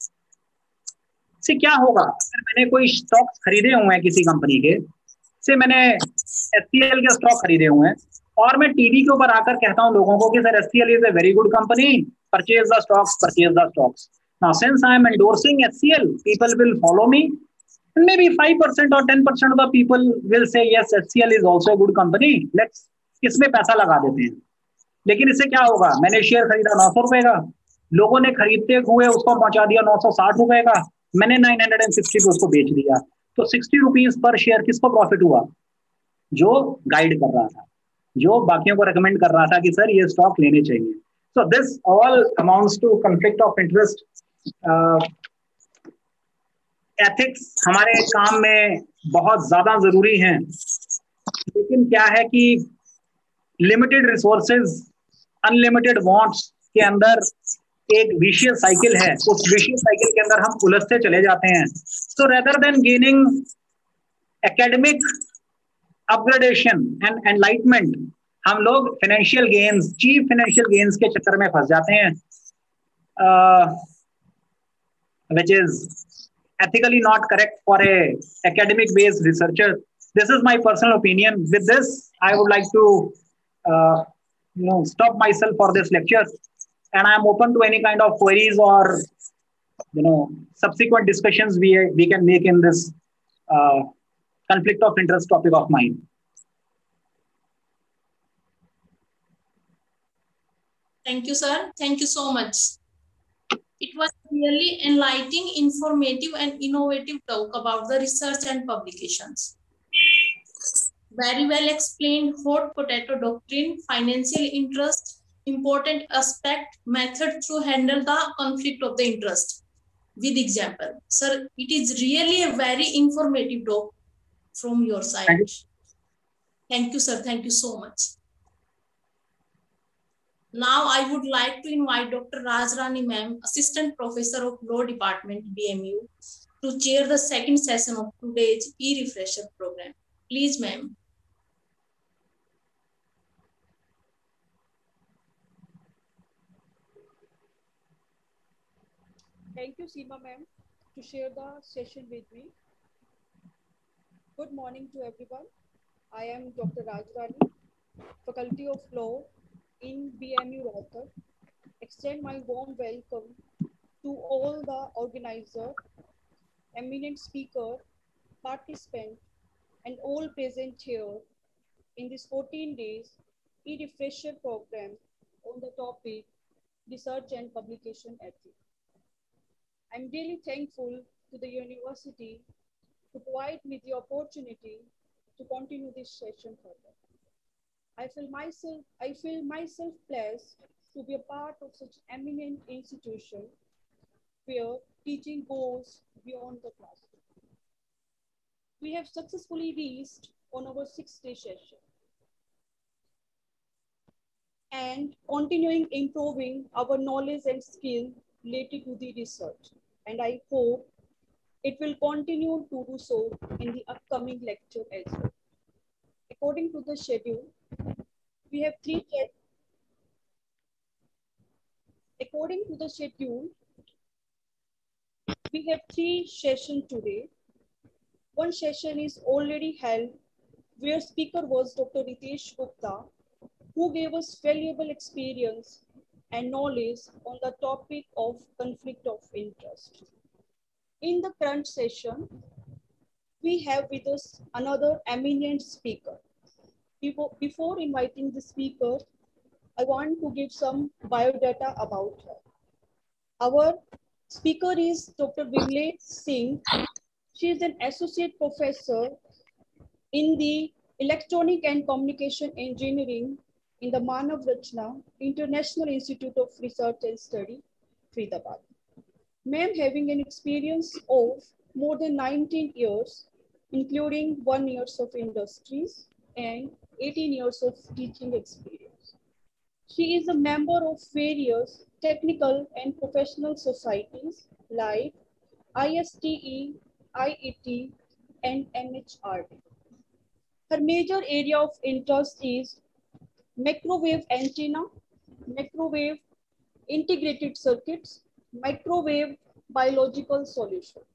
से क्या होगा अगर मैंने कोई स्टॉक्स खरीदे हुए हैं किसी कंपनी के, से मैंने एचसीएल के स्टॉक खरीदे हुए हैं और मैं टीवी के ऊपर आकर कहता हूं लोगों को कि sir HCL is a very good company, purchase the stocks, purchase the stocks. Now since I am endorsing HCL, people will follow me, maybe five percent or ten percent of the people will say yes, H C L is also a good company, let's इसमें पैसा लगा देते हैं। लेकिन इससे क्या होगा, मैंने शेयर खरीदा नौ सौ रुपए का, लोगों ने खरीदते हुए उसको पहुंचा दिया नौ सौ साठ रुपए का, मैंने नाइन हंड्रेड एंड सिक्सटी पे उसको बेच दिया, तो सिक्सटी रुपीज पर शेयर किसको प्रॉफिट हुआ? जो गाइड कर रहा था, जो बाकियों को रेकमेंड कर रहा था कि सर ये स्टॉक लेने चाहिए। So this all amounts to conflict of interest. Ethics हमारे काम में बहुत ज्यादा जरूरी हैं, लेकिन क्या है कि लिमिटेड रिसोर्सेज, अनलिमिटेड वांट्स के अंदर एक विशियस साइकिल है, उस विशियस साइकिल के अंदर हम उलझते चले जाते हैं। So rather than gaining academic upgradation and enlightenment, हम लोग financial gains, cheap financial gains के चक्कर में फंस जाते हैं, which is ethically not correct for a academic based researcher. This is my personal opinion. With this, I would like to uh, you know stop myself for this lecture, and I am open to any kind of queries or you know subsequent discussions we we can make in this uh, conflict of interest topic of mine. Thank you, sir. Thank you so much. It was really enlightening, informative, and innovative talk about the research and publications. Very well explained hot potato doctrine, financial interest, important aspect, method to handle the conflict of the interest with example. Sir, it is really a very informative talk from your side. Thank you. Thank you, sir. Thank you so much. Now I would like to invite Doctor Rajrani ma'am, Assistant Professor of Law Department, B M U, to chair the second session of today's e-refresher program. Please, ma'am. Thank you, Seema ma'am, to share the session with me. Good morning to everyone. I am Doctor Rajrani, Faculty of Law in B M U Rohtak. Extend my warm welcome to all the organizer, eminent speaker, participant, and all present here in this fourteen days e-refresher program on the topic research and publication ethics. I'm really thankful to the university to provide me the opportunity to continue this session further. I feel myself, I feel myself blessed to be a part of such eminent institution where teaching goes beyond the classroom. We have successfully reached on our six-day session and continuing improving our knowledge and skill related to the research. And I hope it will continue to do so in the upcoming lecture as well. According to the schedule, we have three according to the schedule, we have three sessions today. One session is already held where speaker was Doctor Ritesh Gupta, who gave us valuable experience and knowledge on the topic of conflict of interest. In the current session, we have with us another eminent speaker. Before, before inviting the speaker, I want to give some biodata about her. Our speaker is Doctor Vimle Singh. She is an associate professor in the Electronic and Communication Engineering in the Manav Rachna International Institute of Research and Study, Faridabad. Ma'am having an experience of more than nineteen years, including one years of industries and eighteen years of teaching experience. She is a member of various technical and professional societies like I S T E, I E T, and M H R D. Her major area of interest is microwave antenna, microwave integrated circuits, microwave biological solution.